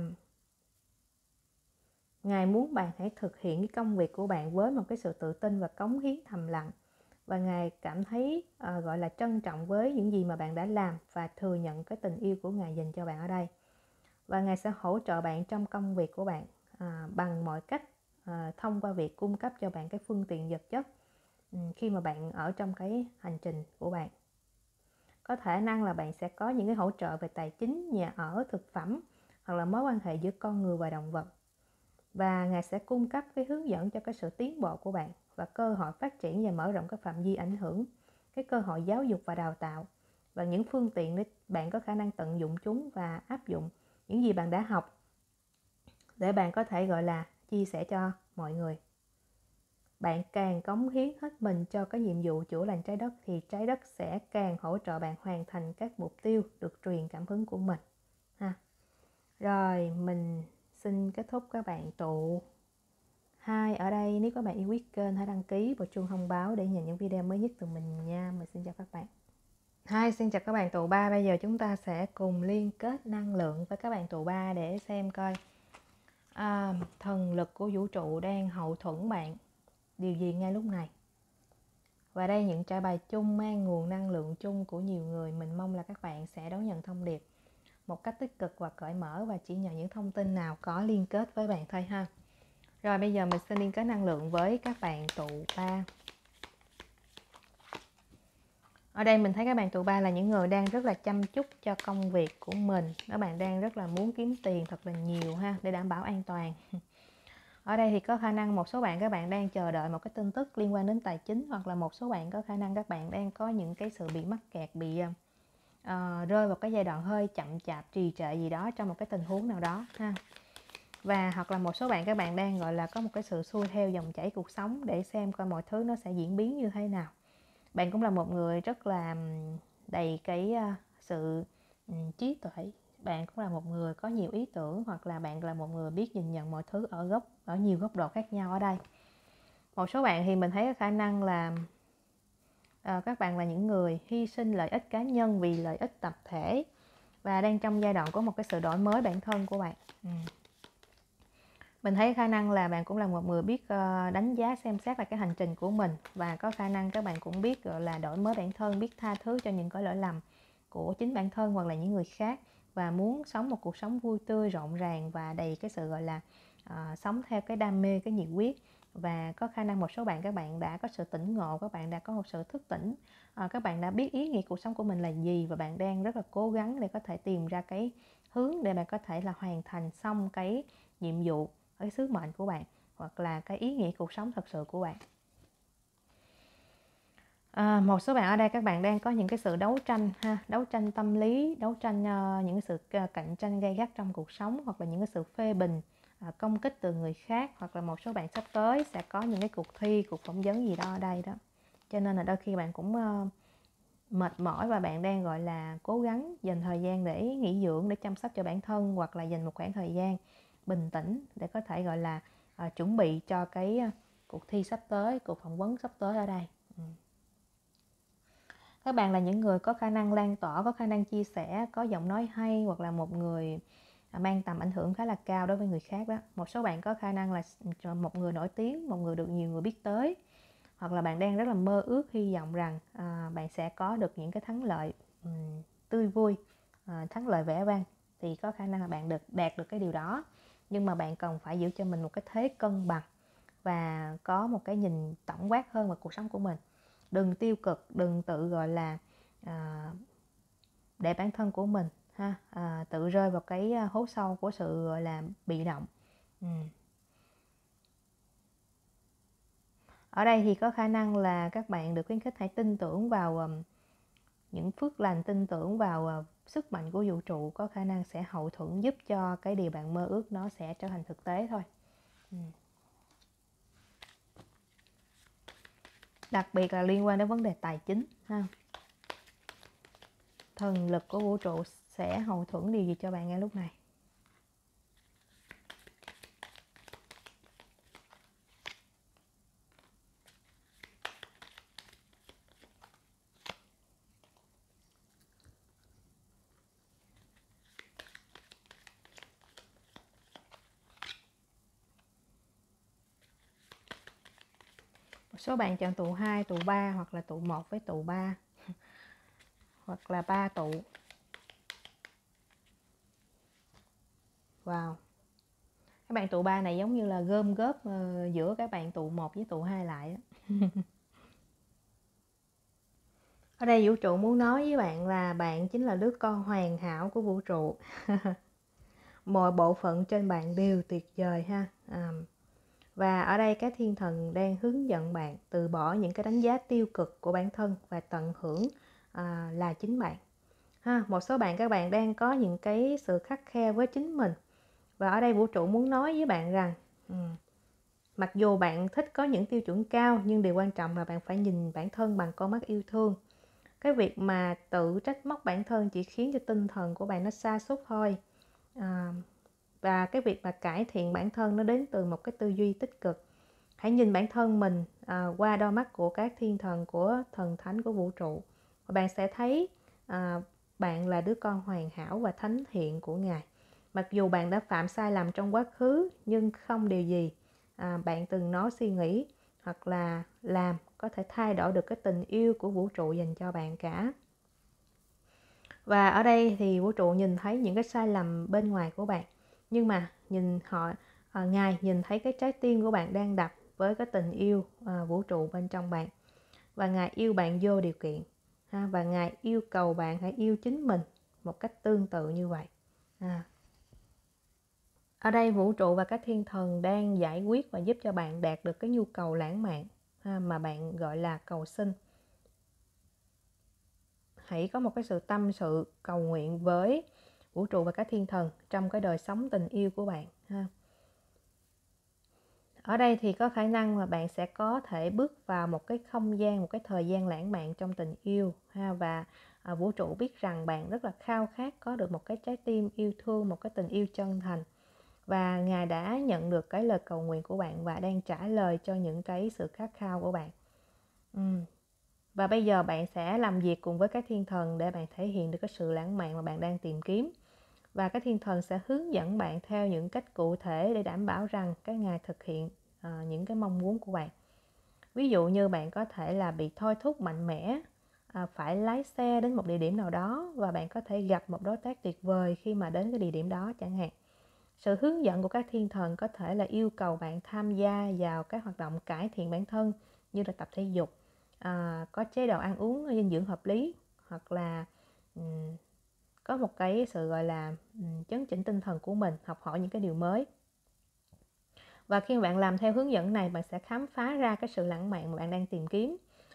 Ngài muốn bạn hãy thực hiện cái công việc của bạn với một cái sự tự tin và cống hiến thầm lặng. Và Ngài cảm thấy à, gọi là trân trọng với những gì mà bạn đã làm và thừa nhận cái tình yêu của Ngài dành cho bạn ở đây. Và Ngài sẽ hỗ trợ bạn trong công việc của bạn à, bằng mọi cách, à, thông qua việc cung cấp cho bạn cái phương tiện vật chất ừ, khi mà bạn ở trong cái hành trình của bạn. Có khả năng là bạn sẽ có những cái hỗ trợ về tài chính, nhà ở, thực phẩm hoặc là mối quan hệ giữa con người và động vật. Và Ngài sẽ cung cấp cái hướng dẫn cho cái sự tiến bộ của bạn và cơ hội phát triển và mở rộng cái phạm vi ảnh hưởng, cái cơ hội giáo dục và đào tạo và những phương tiện để bạn có khả năng tận dụng chúng và áp dụng những gì bạn đã học để bạn có thể gọi là chia sẻ cho mọi người. Bạn càng cống hiến hết mình cho cái nhiệm vụ chữa lành trái đất thì trái đất sẽ càng hỗ trợ bạn hoàn thành các mục tiêu được truyền cảm hứng của mình ha. Rồi mình xin kết thúc các bạn tụ hai ở đây. Nếu các bạn yêu quý kênh hãy đăng ký và chuông thông báo để nhận những video mới nhất từ mình nha. Mình xin chào các bạn. Hai, xin chào các bạn tụ ba. Bây giờ chúng ta sẽ cùng liên kết năng lượng với các bạn tụ ba để xem coi à, thần lực của vũ trụ đang hậu thuẫn bạn điều gì ngay lúc này. Và đây những trải bài chung mang nguồn năng lượng chung của nhiều người. Mình mong là các bạn sẽ đón nhận thông điệp một cách tích cực và cởi mở và chỉ nhận những thông tin nào có liên kết với bạn thôi ha. Rồi bây giờ mình sẽ liên kết năng lượng với các bạn tụ ba. Ở đây mình thấy các bạn tụ ba là những người đang rất là chăm chút cho công việc của mình. Các bạn đang rất là muốn kiếm tiền thật là nhiều ha, để đảm bảo an toàn. Ở đây thì có khả năng một số bạn các bạn đang chờ đợi một cái tin tức liên quan đến tài chính, hoặc là một số bạn có khả năng các bạn đang có những cái sự bị mắc kẹt, bị uh, rơi vào cái giai đoạn hơi chậm chạp, trì trệ gì đó trong một cái tình huống nào đó ha. Và hoặc là một số bạn các bạn đang gọi là có một cái sự xuôi theo dòng chảy cuộc sống để xem coi mọi thứ nó sẽ diễn biến như thế nào. Bạn cũng là một người rất là đầy cái uh, sự um, trí tuệ. Bạn cũng là một người có nhiều ý tưởng, hoặc là bạn là một người biết nhìn nhận mọi thứ ở góc ở nhiều góc độ khác nhau ở đây. Một số bạn thì mình thấy có khả năng là uh, các bạn là những người hy sinh lợi ích cá nhân vì lợi ích tập thể và đang trong giai đoạn có một cái sự đổi mới bản thân của bạn. Ừ. Mình thấy khả năng là bạn cũng là một người biết uh, đánh giá, xem xét lại cái hành trình của mình, và có khả năng các bạn cũng biết gọi là đổi mới bản thân, biết tha thứ cho những cái lỗi lầm của chính bản thân hoặc là những người khác, và muốn sống một cuộc sống vui tươi, rộn ràng và đầy cái sự gọi là uh, sống theo cái đam mê, cái nhiệt huyết. Và có khả năng một số bạn các bạn đã có sự tỉnh ngộ, các bạn đã có một sự thức tỉnh, uh, các bạn đã biết ý nghĩa cuộc sống của mình là gì, và bạn đang rất là cố gắng để có thể tìm ra cái hướng để bạn có thể là hoàn thành xong cái nhiệm vụ, cái sứ mệnh của bạn, hoặc là cái ý nghĩa cuộc sống thật sự của bạn. À, một số bạn ở đây các bạn đang có những cái sự đấu tranh ha, đấu tranh tâm lý, đấu tranh uh, những cái sự cạnh tranh gay gắt trong cuộc sống, hoặc là những cái sự phê bình, uh, công kích từ người khác, hoặc là một số bạn sắp tới sẽ có những cái cuộc thi, cuộc phỏng vấn gì đó ở đây đó. Cho nên là đôi khi bạn cũng uh, mệt mỏi và bạn đang gọi là cố gắng dành thời gian để nghỉ dưỡng, để chăm sóc cho bản thân, hoặc là dành một khoảng thời gian bình tĩnh để có thể gọi là uh, chuẩn bị cho cái uh, cuộc thi sắp tới, cuộc phỏng vấn sắp tới ở đây. Ừ. Các bạn là những người có khả năng lan tỏa, có khả năng chia sẻ, có giọng nói hay, hoặc là một người mang tầm ảnh hưởng khá là cao đối với người khác đó. Một số bạn có khả năng là một người nổi tiếng, một người được nhiều người biết tới, hoặc là bạn đang rất là mơ ước, hy vọng rằng à, bạn sẽ có được những cái thắng lợi um, tươi vui, à, thắng lợi vẻ vang, thì có khả năng là bạn được đạt được cái điều đó. Nhưng mà bạn cần phải giữ cho mình một cái thế cân bằng và có một cái nhìn tổng quát hơn vào cuộc sống của mình. Đừng tiêu cực, đừng tự gọi là à, để bản thân của mình ha à, tự rơi vào cái hố sâu của sự gọi là bị động. ừ. Ở đây thì có khả năng là các bạn được khuyến khích hãy tin tưởng vào um, những phước lành, tin tưởng vào uh, sức mạnh của vũ trụ, có khả năng sẽ hậu thuẫn giúp cho cái điều bạn mơ ước nó sẽ trở thành thực tế thôi. ừ. Đặc biệt là liên quan đến vấn đề tài chính ha. Thần lực của vũ trụ sẽ hậu thuẫn điều gì cho bạn ngay lúc này? Một số bạn chọn tụ hai, tụ ba, hoặc là tụ một với tụ ba, hoặc là ba tụ. Wow. Các bạn tụ ba này giống như là gom góp uh, giữa các bạn tụ một với tụ hai lại. Ở đây vũ trụ muốn nói với bạn là bạn chính là đứa con hoàn hảo của vũ trụ. Mọi bộ phận trên bạn đều tuyệt vời ha. À, và ở đây các thiên thần đang hướng dẫn bạn từ bỏ những cái đánh giá tiêu cực của bản thân và tận hưởng à, là chính bạn. Ha, một số bạn các bạn đang có những cái sự khắt khe với chính mình. Và ở đây vũ trụ muốn nói với bạn rằng um, mặc dù bạn thích có những tiêu chuẩn cao, nhưng điều quan trọng là bạn phải nhìn bản thân bằng con mắt yêu thương. Cái việc mà tự trách móc bản thân chỉ khiến cho tinh thần của bạn nó sa sút thôi. À, và cái việc mà cải thiện bản thân nó đến từ một cái tư duy tích cực. Hãy nhìn bản thân mình à, qua đôi mắt của các thiên thần, của thần thánh của vũ trụ, và bạn sẽ thấy à, bạn là đứa con hoàn hảo và thánh thiện của Ngài. Mặc dù bạn đã phạm sai lầm trong quá khứ, nhưng không điều gì à, bạn từng nói, suy nghĩ hoặc là làm có thể thay đổi được cái tình yêu của vũ trụ dành cho bạn cả. Và ở đây thì vũ trụ nhìn thấy những cái sai lầm bên ngoài của bạn, nhưng mà nhìn họ à, Ngài nhìn thấy cái trái tim của bạn đang đập với cái tình yêu à, vũ trụ bên trong bạn, và Ngài yêu bạn vô điều kiện ha, và Ngài yêu cầu bạn hãy yêu chính mình một cách tương tự như vậy. à. Ở đây vũ trụ và các thiên thần đang giải quyết và giúp cho bạn đạt được cái nhu cầu lãng mạn ha, mà bạn gọi là cầu xin. Hãy có một cái sự tâm sự cầu nguyện với vũ trụ và các thiên thần trong cái đời sống tình yêu của bạn ha. Ở đây thì có khả năng là bạn sẽ có thể bước vào một cái không gian, một cái thời gian lãng mạn trong tình yêu ha, và à, vũ trụ biết rằng bạn rất là khao khát có được một cái trái tim yêu thương, một cái tình yêu chân thành, và Ngài đã nhận được cái lời cầu nguyện của bạn và đang trả lời cho những cái sự khát khao của bạn. uhm. Và bây giờ bạn sẽ làm việc cùng với các thiên thần để bạn thể hiện được cái sự lãng mạn mà bạn đang tìm kiếm. Và các thiên thần sẽ hướng dẫn bạn theo những cách cụ thể để đảm bảo rằng các Ngài thực hiện uh, những cái mong muốn của bạn. Ví dụ như bạn có thể là bị thôi thúc mạnh mẽ, uh, phải lái xe đến một địa điểm nào đó, và bạn có thể gặp một đối tác tuyệt vời khi mà đến cái địa điểm đó chẳng hạn. Sự hướng dẫn của các thiên thần có thể là yêu cầu bạn tham gia vào các hoạt động cải thiện bản thân, như là tập thể dục, à, có chế độ ăn uống dinh dưỡng hợp lý, hoặc là um, có một cái sự gọi là um, chấn chỉnh tinh thần của mình, học hỏi những cái điều mới. Và khi bạn làm theo hướng dẫn này, bạn sẽ khám phá ra cái sự lãng mạn mà bạn đang tìm kiếm.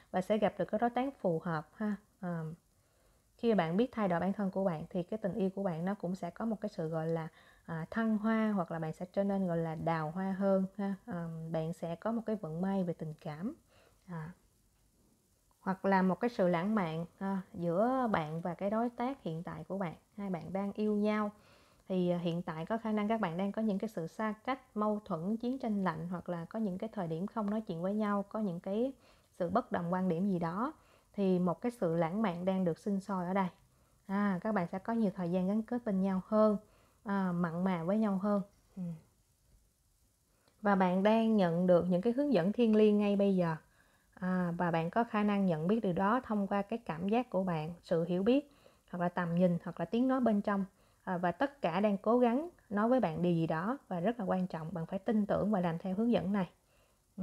và sẽ gặp được cái đối tác phù hợp ha. À, khi bạn biết thay đổi bản thân của bạn thì cái tình yêu của bạn nó cũng sẽ có một cái sự gọi là à, thăng hoa, hoặc là bạn sẽ trở nên gọi là đào hoa hơn ha. À, bạn sẽ có một cái vận may về tình cảm, à, hoặc là một cái sự lãng mạn à, giữa bạn và cái đối tác hiện tại của bạn. Hai bạn đang yêu nhau thì hiện tại có khả năng các bạn đang có những cái sự xa cách, mâu thuẫn, chiến tranh lạnh, hoặc là có những cái thời điểm không nói chuyện với nhau, có những cái sự bất đồng quan điểm gì đó, thì một cái sự lãng mạn đang được sinh sôi ở đây. À, các bạn sẽ có nhiều thời gian gắn kết bên nhau hơn, à, mặn mà với nhau hơn. Ừ. Và bạn đang nhận được những cái hướng dẫn thiêng liêng ngay bây giờ. À, và bạn có khả năng nhận biết điều đó thông qua cái cảm giác của bạn, sự hiểu biết, hoặc là tầm nhìn, hoặc là tiếng nói bên trong. À, và tất cả đang cố gắng nói với bạn điều gì đó, và rất là quan trọng, bạn phải tin tưởng và làm theo hướng dẫn này. Ừ.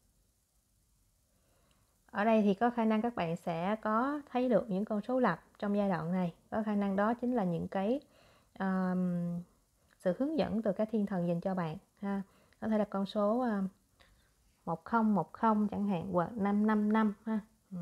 Ở đây thì có khả năng các bạn sẽ có thấy được những con số lập trong giai đoạn này. Có khả năng đó chính là những cái um, sự hướng dẫn từ các thiên thần dành cho bạn ha. Có thể là con số uh, một không một không chẳng hạn, hoặc năm năm năm ha. Ừ.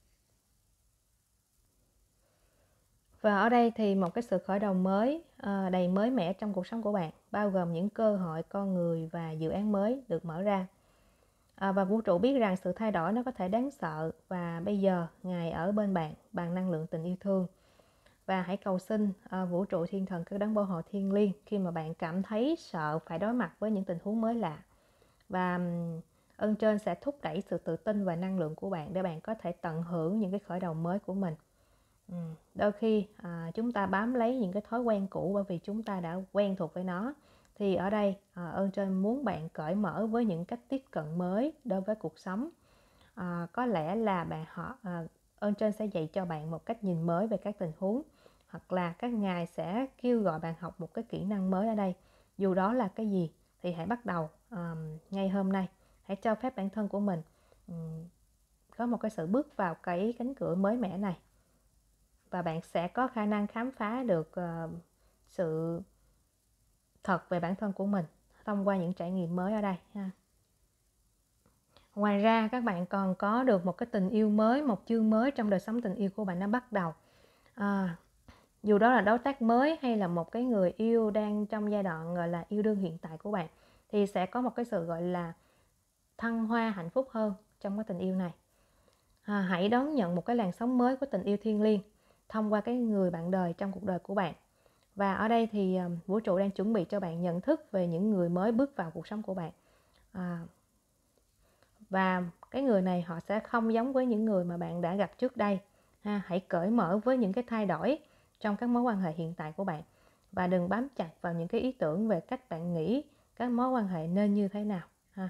Và ở đây thì một cái sự khởi đầu mới, uh, đầy mới mẻ trong cuộc sống của bạn, bao gồm những cơ hội, con người và dự án mới được mở ra. À, và vũ trụ biết rằng sự thay đổi nó có thể đáng sợ, và bây giờ Ngài ở bên bạn bằng năng lượng tình yêu thương. Và hãy cầu xin à, vũ trụ, thiên thần, các đấng bảo hộ thiên liêng khi mà bạn cảm thấy sợ phải đối mặt với những tình huống mới lạ. Và um, ơn trên sẽ thúc đẩy sự tự tin và năng lượng của bạn để bạn có thể tận hưởng những cái khởi đầu mới của mình. Ừ. Đôi khi à, chúng ta bám lấy những cái thói quen cũ bởi vì chúng ta đã quen thuộc với nó. Thì ở đây à, ơn trên muốn bạn cởi mở với những cách tiếp cận mới đối với cuộc sống. À, có lẽ là bạn họ à, ơn trên sẽ dạy cho bạn một cách nhìn mới về các tình huống, hoặc là các ngài sẽ kêu gọi bạn học một cái kỹ năng mới ở đây. Dù đó là cái gì thì hãy bắt đầu um, ngay hôm nay. Hãy cho phép bản thân của mình um, có một cái sự bước vào cái cánh cửa mới mẻ này, và bạn sẽ có khả năng khám phá được uh, sự thật về bản thân của mình thông qua những trải nghiệm mới ở đây ha. Ngoài ra các bạn còn có được một cái tình yêu mới, một chương mới trong đời sống tình yêu của bạn nó bắt đầu. À, dù đó là đối tác mới hay là một cái người yêu đang trong giai đoạn gọi là yêu đương hiện tại của bạn, thì sẽ có một cái sự gọi là thăng hoa hạnh phúc hơn trong cái tình yêu này. À, hãy đón nhận một cái làn sóng mới của tình yêu thiêng liêng thông qua cái người bạn đời trong cuộc đời của bạn. Và ở đây thì um, vũ trụ đang chuẩn bị cho bạn nhận thức về những người mới bước vào cuộc sống của bạn. À, và cái người này họ sẽ không giống với những người mà bạn đã gặp trước đây ha. Hãy cởi mở với những cái thay đổi trong các mối quan hệ hiện tại của bạn, và đừng bám chặt vào những cái ý tưởng về cách bạn nghĩ các mối quan hệ nên như thế nào ha.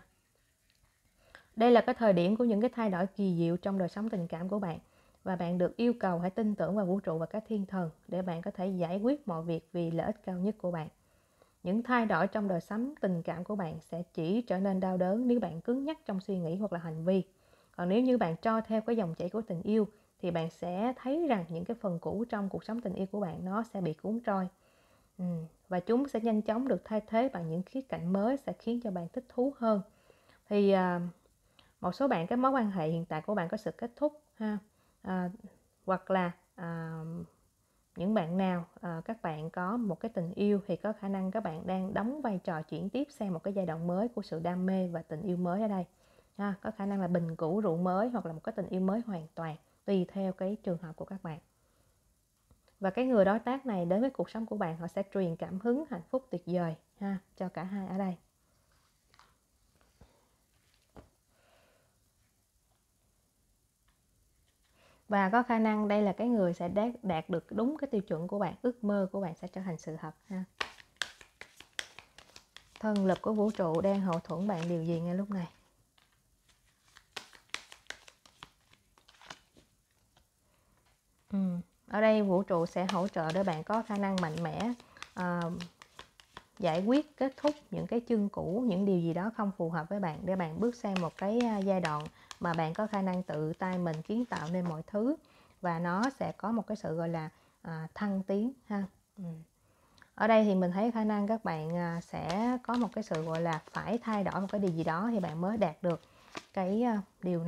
Đây là cái thời điểm của những cái thay đổi kỳ diệu trong đời sống tình cảm của bạn, và bạn được yêu cầu hãy tin tưởng vào vũ trụ và các thiên thần để bạn có thể giải quyết mọi việc vì lợi ích cao nhất của bạn. Những thay đổi trong đời sống tình cảm của bạn sẽ chỉ trở nên đau đớn nếu bạn cứng nhắc trong suy nghĩ hoặc là hành vi. Còn nếu như bạn cho theo cái dòng chảy của tình yêu thì bạn sẽ thấy rằng những cái phần cũ trong cuộc sống tình yêu của bạn nó sẽ bị cuốn trôi. Ừ. Và chúng sẽ nhanh chóng được thay thế bằng những khía cạnh mới sẽ khiến cho bạn thích thú hơn. Thì à, một số bạn, cái mối quan hệ hiện tại của bạn có sự kết thúc ha. À, hoặc là à, những bạn nào à, các bạn có một cái tình yêu thì có khả năng các bạn đang đóng vai trò chuyển tiếp sang một cái giai đoạn mới của sự đam mê và tình yêu mới ở đây ha. Có khả năng là bình cũ rượu mới, hoặc là một cái tình yêu mới hoàn toàn, tùy theo cái trường hợp của các bạn. Và cái người đối tác này đến với cuộc sống của bạn, họ sẽ truyền cảm hứng hạnh phúc tuyệt vời ha cho cả hai ở đây. Và có khả năng đây là cái người sẽ đạt, đạt được đúng cái tiêu chuẩn của bạn, ước mơ của bạn sẽ trở thành sự thật ha. Thần lực của vũ trụ đang hậu thuẫn bạn điều gì ngay lúc này? Ừ. Ở đây vũ trụ sẽ hỗ trợ để bạn có khả năng mạnh mẽ uh, giải quyết, kết thúc những cái chương cũ, những điều gì đó không phù hợp với bạn, để bạn bước sang một cái giai đoạn mà bạn có khả năng tự tay mình kiến tạo nên mọi thứ, và nó sẽ có một cái sự gọi là à, thăng tiến ha. Ừ. Ở đây thì mình thấy khả năng các bạn à, sẽ có một cái sự gọi là phải thay đổi một cái điều gì đó thì bạn mới đạt được cái à, điều này.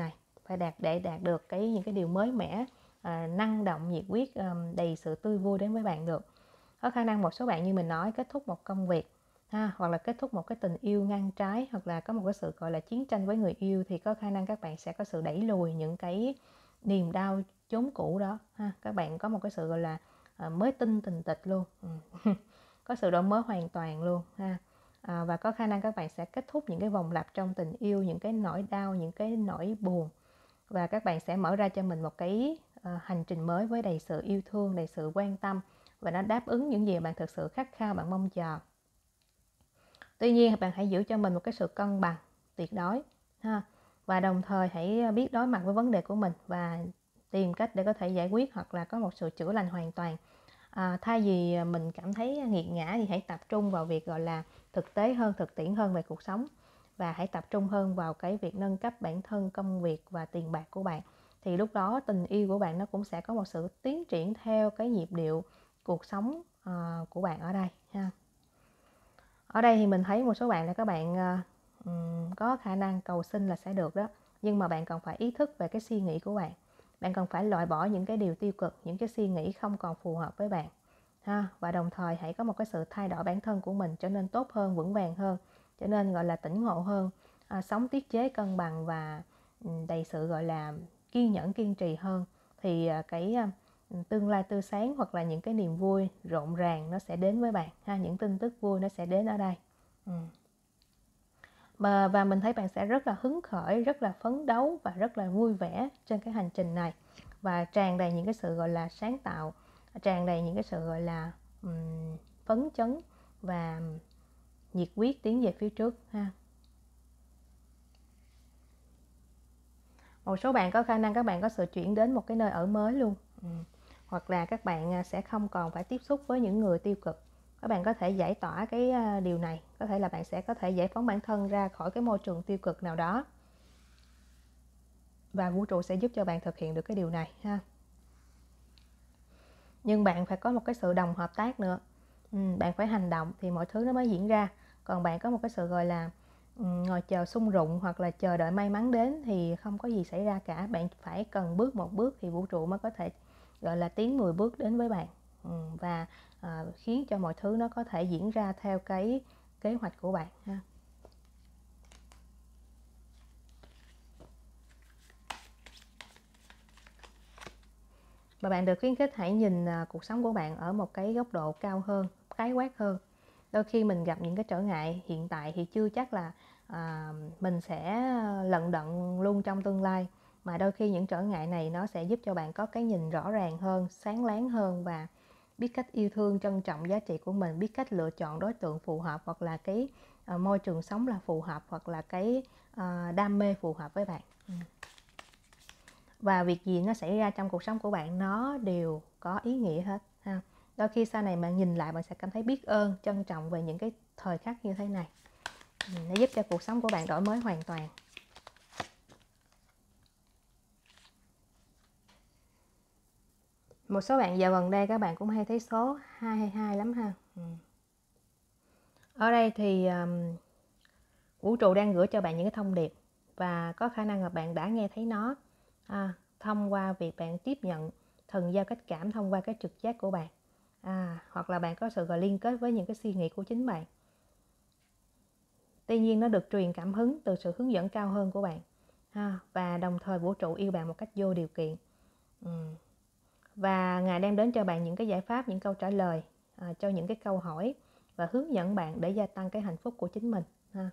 phải đạt để đạt được cái những cái điều mới mẻ, à, năng động, nhiệt huyết, um, đầy sự tươi vui đến với bạn được. Có khả năng một số bạn như mình nói kết thúc một công việc ha, hoặc là kết thúc một cái tình yêu ngang trái, hoặc là có một cái sự gọi là chiến tranh với người yêu, thì có khả năng các bạn sẽ có sự đẩy lùi những cái niềm đau chốn cũ đó ha. Các bạn có một cái sự gọi là à, mới tinh tình tịch luôn, ừ. Có sự đổi mới hoàn toàn luôn ha. À, và có khả năng các bạn sẽ kết thúc những cái vòng lặp trong tình yêu, những cái nỗi đau, những cái nỗi buồn, và các bạn sẽ mở ra cho mình một cái uh, hành trình mới với đầy sự yêu thương, đầy sự quan tâm, và nó đáp ứng những gì bạn thực sự khát khao, bạn mong chờ. Tuy nhiên bạn hãy giữ cho mình một cái sự cân bằng tuyệt đối ha, và đồng thời hãy biết đối mặt với vấn đề của mình và tìm cách để có thể giải quyết, hoặc là có một sự chữa lành hoàn toàn. À, thay vì mình cảm thấy nghiệt ngã thì hãy tập trung vào việc gọi là thực tế hơn, thực tiễn hơn về cuộc sống, và hãy tập trung hơn vào cái việc nâng cấp bản thân, công việc và tiền bạc của bạn. Thì lúc đó tình yêu của bạn nó cũng sẽ có một sự tiến triển theo cái nhịp điệu cuộc sống uh, của bạn ở đây ha. Ở đây thì mình thấy một số bạn là các bạn uh, um, có khả năng cầu xin là sẽ được đó, nhưng mà bạn cần phải ý thức về cái suy nghĩ của bạn. Bạn cần phải loại bỏ những cái điều tiêu cực, những cái suy nghĩ không còn phù hợp với bạn ha, và đồng thời hãy có một cái sự thay đổi bản thân của mình trở nên tốt hơn, vững vàng hơn, trở nên gọi là tỉnh ngộ hơn, à, sống tiết chế cân bằng và đầy sự gọi là kiên nhẫn, kiên trì hơn, thì cái tương lai tươi sáng hoặc là những cái niềm vui rộn ràng nó sẽ đến với bạn ha, những tin tức vui nó sẽ đến ở đây. ừ. Mà, và mình thấy bạn sẽ rất là hứng khởi, rất là phấn đấu và rất là vui vẻ trên cái hành trình này, và tràn đầy những cái sự gọi là sáng tạo, tràn đầy những cái sự gọi là um, phấn chấn và nhiệt huyết tiến về phía trước ha. Một số bạn có khả năng các bạn có sự chuyển đến một cái nơi ở mới luôn, ừ. hoặc là các bạn sẽ không còn phải tiếp xúc với những người tiêu cực. Các bạn có thể giải tỏa cái điều này, có thể là bạn sẽ có thể giải phóng bản thân ra khỏi cái môi trường tiêu cực nào đó, và vũ trụ sẽ giúp cho bạn thực hiện được cái điều này ha. Nhưng bạn phải có một cái sự đồng hợp tác nữa, ừ, bạn phải hành động thì mọi thứ nó mới diễn ra. Còn bạn có một cái sự gọi là um, ngồi chờ sung rụng hoặc là chờ đợi may mắn đến thì không có gì xảy ra cả. Bạn phải cần bước một bước thì vũ trụ mới có thể gọi là tiến mười bước đến với bạn, ừ, và uh, khiến cho mọi thứ nó có thể diễn ra theo cái kế hoạch của bạn ha. Và bạn được khuyến khích hãy nhìn cuộc sống của bạn ở một cái góc độ cao hơn, khái quát hơn. Đôi khi mình gặp những cái trở ngại hiện tại thì chưa chắc là à, mình sẽ lận đận luôn trong tương lai, mà đôi khi những trở ngại này nó sẽ giúp cho bạn có cái nhìn rõ ràng hơn, sáng láng hơn, và biết cách yêu thương, trân trọng giá trị của mình, biết cách lựa chọn đối tượng phù hợp, hoặc là cái à, môi trường sống là phù hợp, hoặc là cái à, đam mê phù hợp với bạn. ừ. Và việc gì nó xảy ra trong cuộc sống của bạn nó đều có ý nghĩa hết ha. Đôi khi sau này bạn nhìn lại bạn sẽ cảm thấy biết ơn, trân trọng về những cái thời khắc như thế này. Nó giúp cho cuộc sống của bạn đổi mới hoàn toàn. Một số bạn dạo gần đây các bạn cũng hay thấy số hai hai hai lắm ha. ừ. Ở đây thì um, vũ trụ đang gửi cho bạn những cái thông điệp, và có khả năng là bạn đã nghe thấy nó à, thông qua việc bạn tiếp nhận thần giao cách cảm thông qua cái trực giác của bạn, à, hoặc là bạn có sự gọi liên kết với những cái suy nghĩ của chính bạn. Tuy nhiên nó được truyền cảm hứng từ sự hướng dẫn cao hơn của bạn ha, và đồng thời vũ trụ yêu bạn một cách vô điều kiện. ừ. Và Ngài đang đến cho bạn những cái giải pháp, những câu trả lời à, cho những cái câu hỏi, và hướng dẫn bạn để gia tăng cái hạnh phúc của chính mình ha.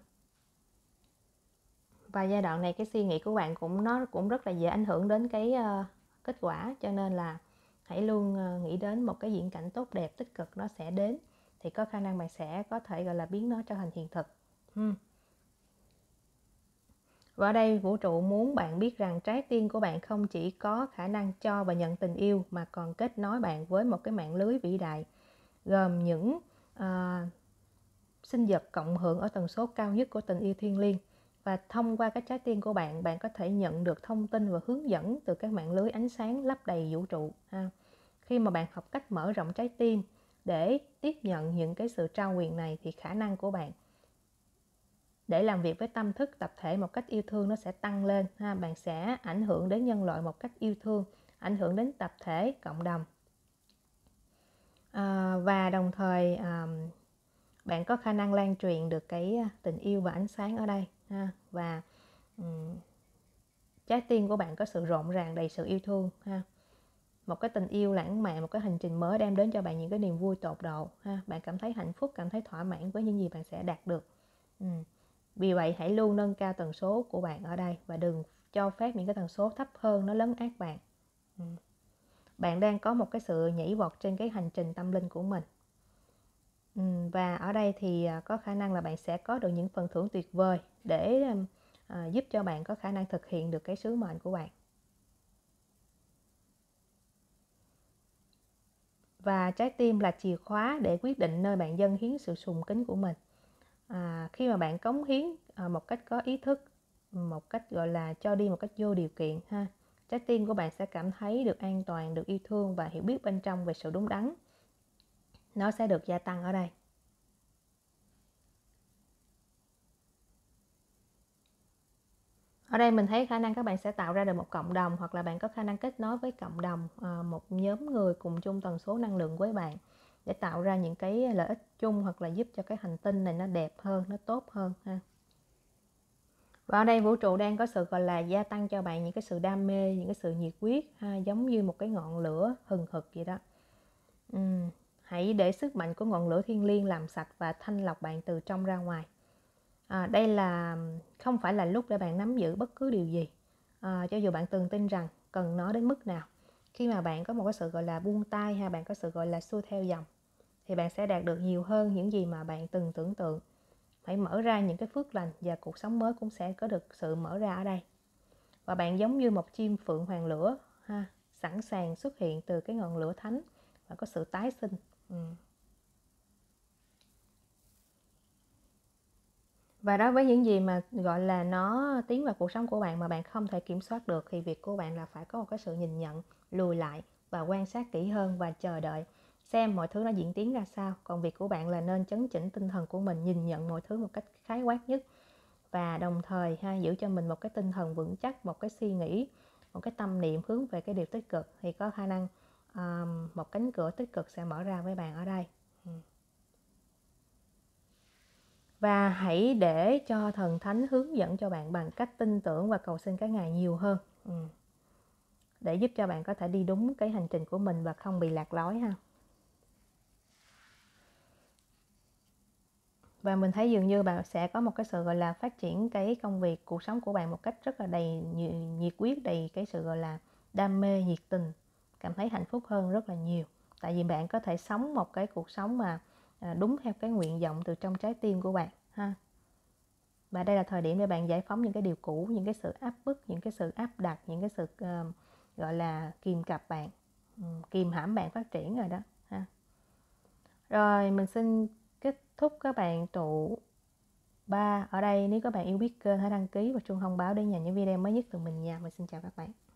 Và giai đoạn này cái suy nghĩ của bạn cũng nó cũng rất là dễ ảnh hưởng đến cái uh, kết quả, cho nên là hãy luôn uh, nghĩ đến một cái diễn cảnh tốt đẹp, tích cực nó sẽ đến, thì có khả năng bạn sẽ có thể gọi là biến nó trở thành hiện thực. hmm. Và ở đây vũ trụ muốn bạn biết rằng trái tim của bạn không chỉ có khả năng cho và nhận tình yêu, mà còn kết nối bạn với một cái mạng lưới vĩ đại, gồm những uh, sinh vật cộng hưởng ở tần số cao nhất của tình yêu thiêng liêng. Và thông qua cái trái tim của bạn, bạn có thể nhận được thông tin và hướng dẫn từ các mạng lưới ánh sáng lấp đầy vũ trụ ha. Khi mà bạn học cách mở rộng trái tim để tiếp nhận những cái sự trao quyền này, thì khả năng của bạn để làm việc với tâm thức tập thể một cách yêu thương nó sẽ tăng lên ha. Bạn sẽ ảnh hưởng đến nhân loại một cách yêu thương, ảnh hưởng đến tập thể, cộng đồng. À, và đồng thời à, bạn có khả năng lan truyền được cái tình yêu và ánh sáng ở đây ha. Và um, trái tim của bạn có sự rộn ràng, đầy sự yêu thương ha. Một cái tình yêu lãng mạn, một cái hành trình mới đem đến cho bạn những cái niềm vui tột độ ha. Bạn cảm thấy hạnh phúc, cảm thấy thỏa mãn với những gì bạn sẽ đạt được. Ừ. Vì vậy hãy luôn nâng cao tần số của bạn ở đây và đừng cho phép những cái tần số thấp hơn nó lấn át bạn. Ừ. Bạn đang có một cái sự nhảy vọt trên cái hành trình tâm linh của mình. Ừ. Và ở đây thì có khả năng là bạn sẽ có được những phần thưởng tuyệt vời để à, giúp cho bạn có khả năng thực hiện được cái sứ mệnh của bạn. Và trái tim là chìa khóa để quyết định nơi bạn dâng hiến sự sùng kính của mình. À, khi mà bạn cống hiến à, một cách có ý thức, một cách gọi là cho đi một cách vô điều kiện ha, trái tim của bạn sẽ cảm thấy được an toàn, được yêu thương và hiểu biết bên trong về sự đúng đắn. Nó sẽ được gia tăng ở đây. Ở đây mình thấy khả năng các bạn sẽ tạo ra được một cộng đồng, hoặc là bạn có khả năng kết nối với cộng đồng, à, một nhóm người cùng chung tần số năng lượng với bạn để tạo ra những cái lợi ích chung, hoặc là giúp cho cái hành tinh này nó đẹp hơn, nó tốt hơn ha. Và ở đây vũ trụ đang có sự gọi là gia tăng cho bạn những cái sự đam mê, những cái sự nhiệt huyết ha, giống như một cái ngọn lửa hừng hực vậy đó. Uhm, hãy để sức mạnh của ngọn lửa thiêng liêng làm sạch và thanh lọc bạn từ trong ra ngoài. À, đây là không phải là lúc để bạn nắm giữ bất cứ điều gì, à, cho dù bạn từng tin rằng cần nó đến mức nào. Khi mà bạn có một cái sự gọi là buông tay, hay bạn có sự gọi là xuôi theo dòng, thì bạn sẽ đạt được nhiều hơn những gì mà bạn từng tưởng tượng. Hãy mở ra những cái phước lành và cuộc sống mới cũng sẽ có được sự mở ra ở đây. Và bạn giống như một chim phượng hoàng lửa ha, sẵn sàng xuất hiện từ cái ngọn lửa thánh và có sự tái sinh. Ừ. Và đối với những gì mà gọi là nó tiến vào cuộc sống của bạn mà bạn không thể kiểm soát được, thì việc của bạn là phải có một cái sự nhìn nhận, lùi lại và quan sát kỹ hơn và chờ đợi xem mọi thứ nó diễn tiến ra sao. Còn việc của bạn là nên chấn chỉnh tinh thần của mình, nhìn nhận mọi thứ một cách khái quát nhất, và đồng thời ha, giữ cho mình một cái tinh thần vững chắc, một cái suy nghĩ, một cái tâm niệm hướng về cái điều tích cực, thì có khả năng um, một cánh cửa tích cực sẽ mở ra với bạn ở đây. Ừ. Và hãy để cho thần thánh hướng dẫn cho bạn bằng cách tin tưởng và cầu xin các ngài nhiều hơn, ừ. để giúp cho bạn có thể đi đúng cái hành trình của mình và không bị lạc lối ha. Và mình thấy dường như bạn sẽ có một cái sự gọi là phát triển cái công việc, cuộc sống của bạn một cách rất là đầy nhiệt huyết, đầy cái sự gọi là đam mê, nhiệt tình, cảm thấy hạnh phúc hơn rất là nhiều. Tại vì bạn có thể sống một cái cuộc sống mà đúng theo cái nguyện vọng từ trong trái tim của bạn ha. Và đây là thời điểm để bạn giải phóng những cái điều cũ, những cái sự áp bức, những cái sự áp đặt, những cái sự uh, gọi là kìm cặp bạn, um, kìm hãm bạn phát triển rồi đó ha. Rồi mình xin kết thúc các bạn trụ ba ở đây. Nếu các bạn yêu biết kênh hãy đăng ký và chuông thông báo để nhận những video mới nhất từ mình nha. Mình xin chào các bạn.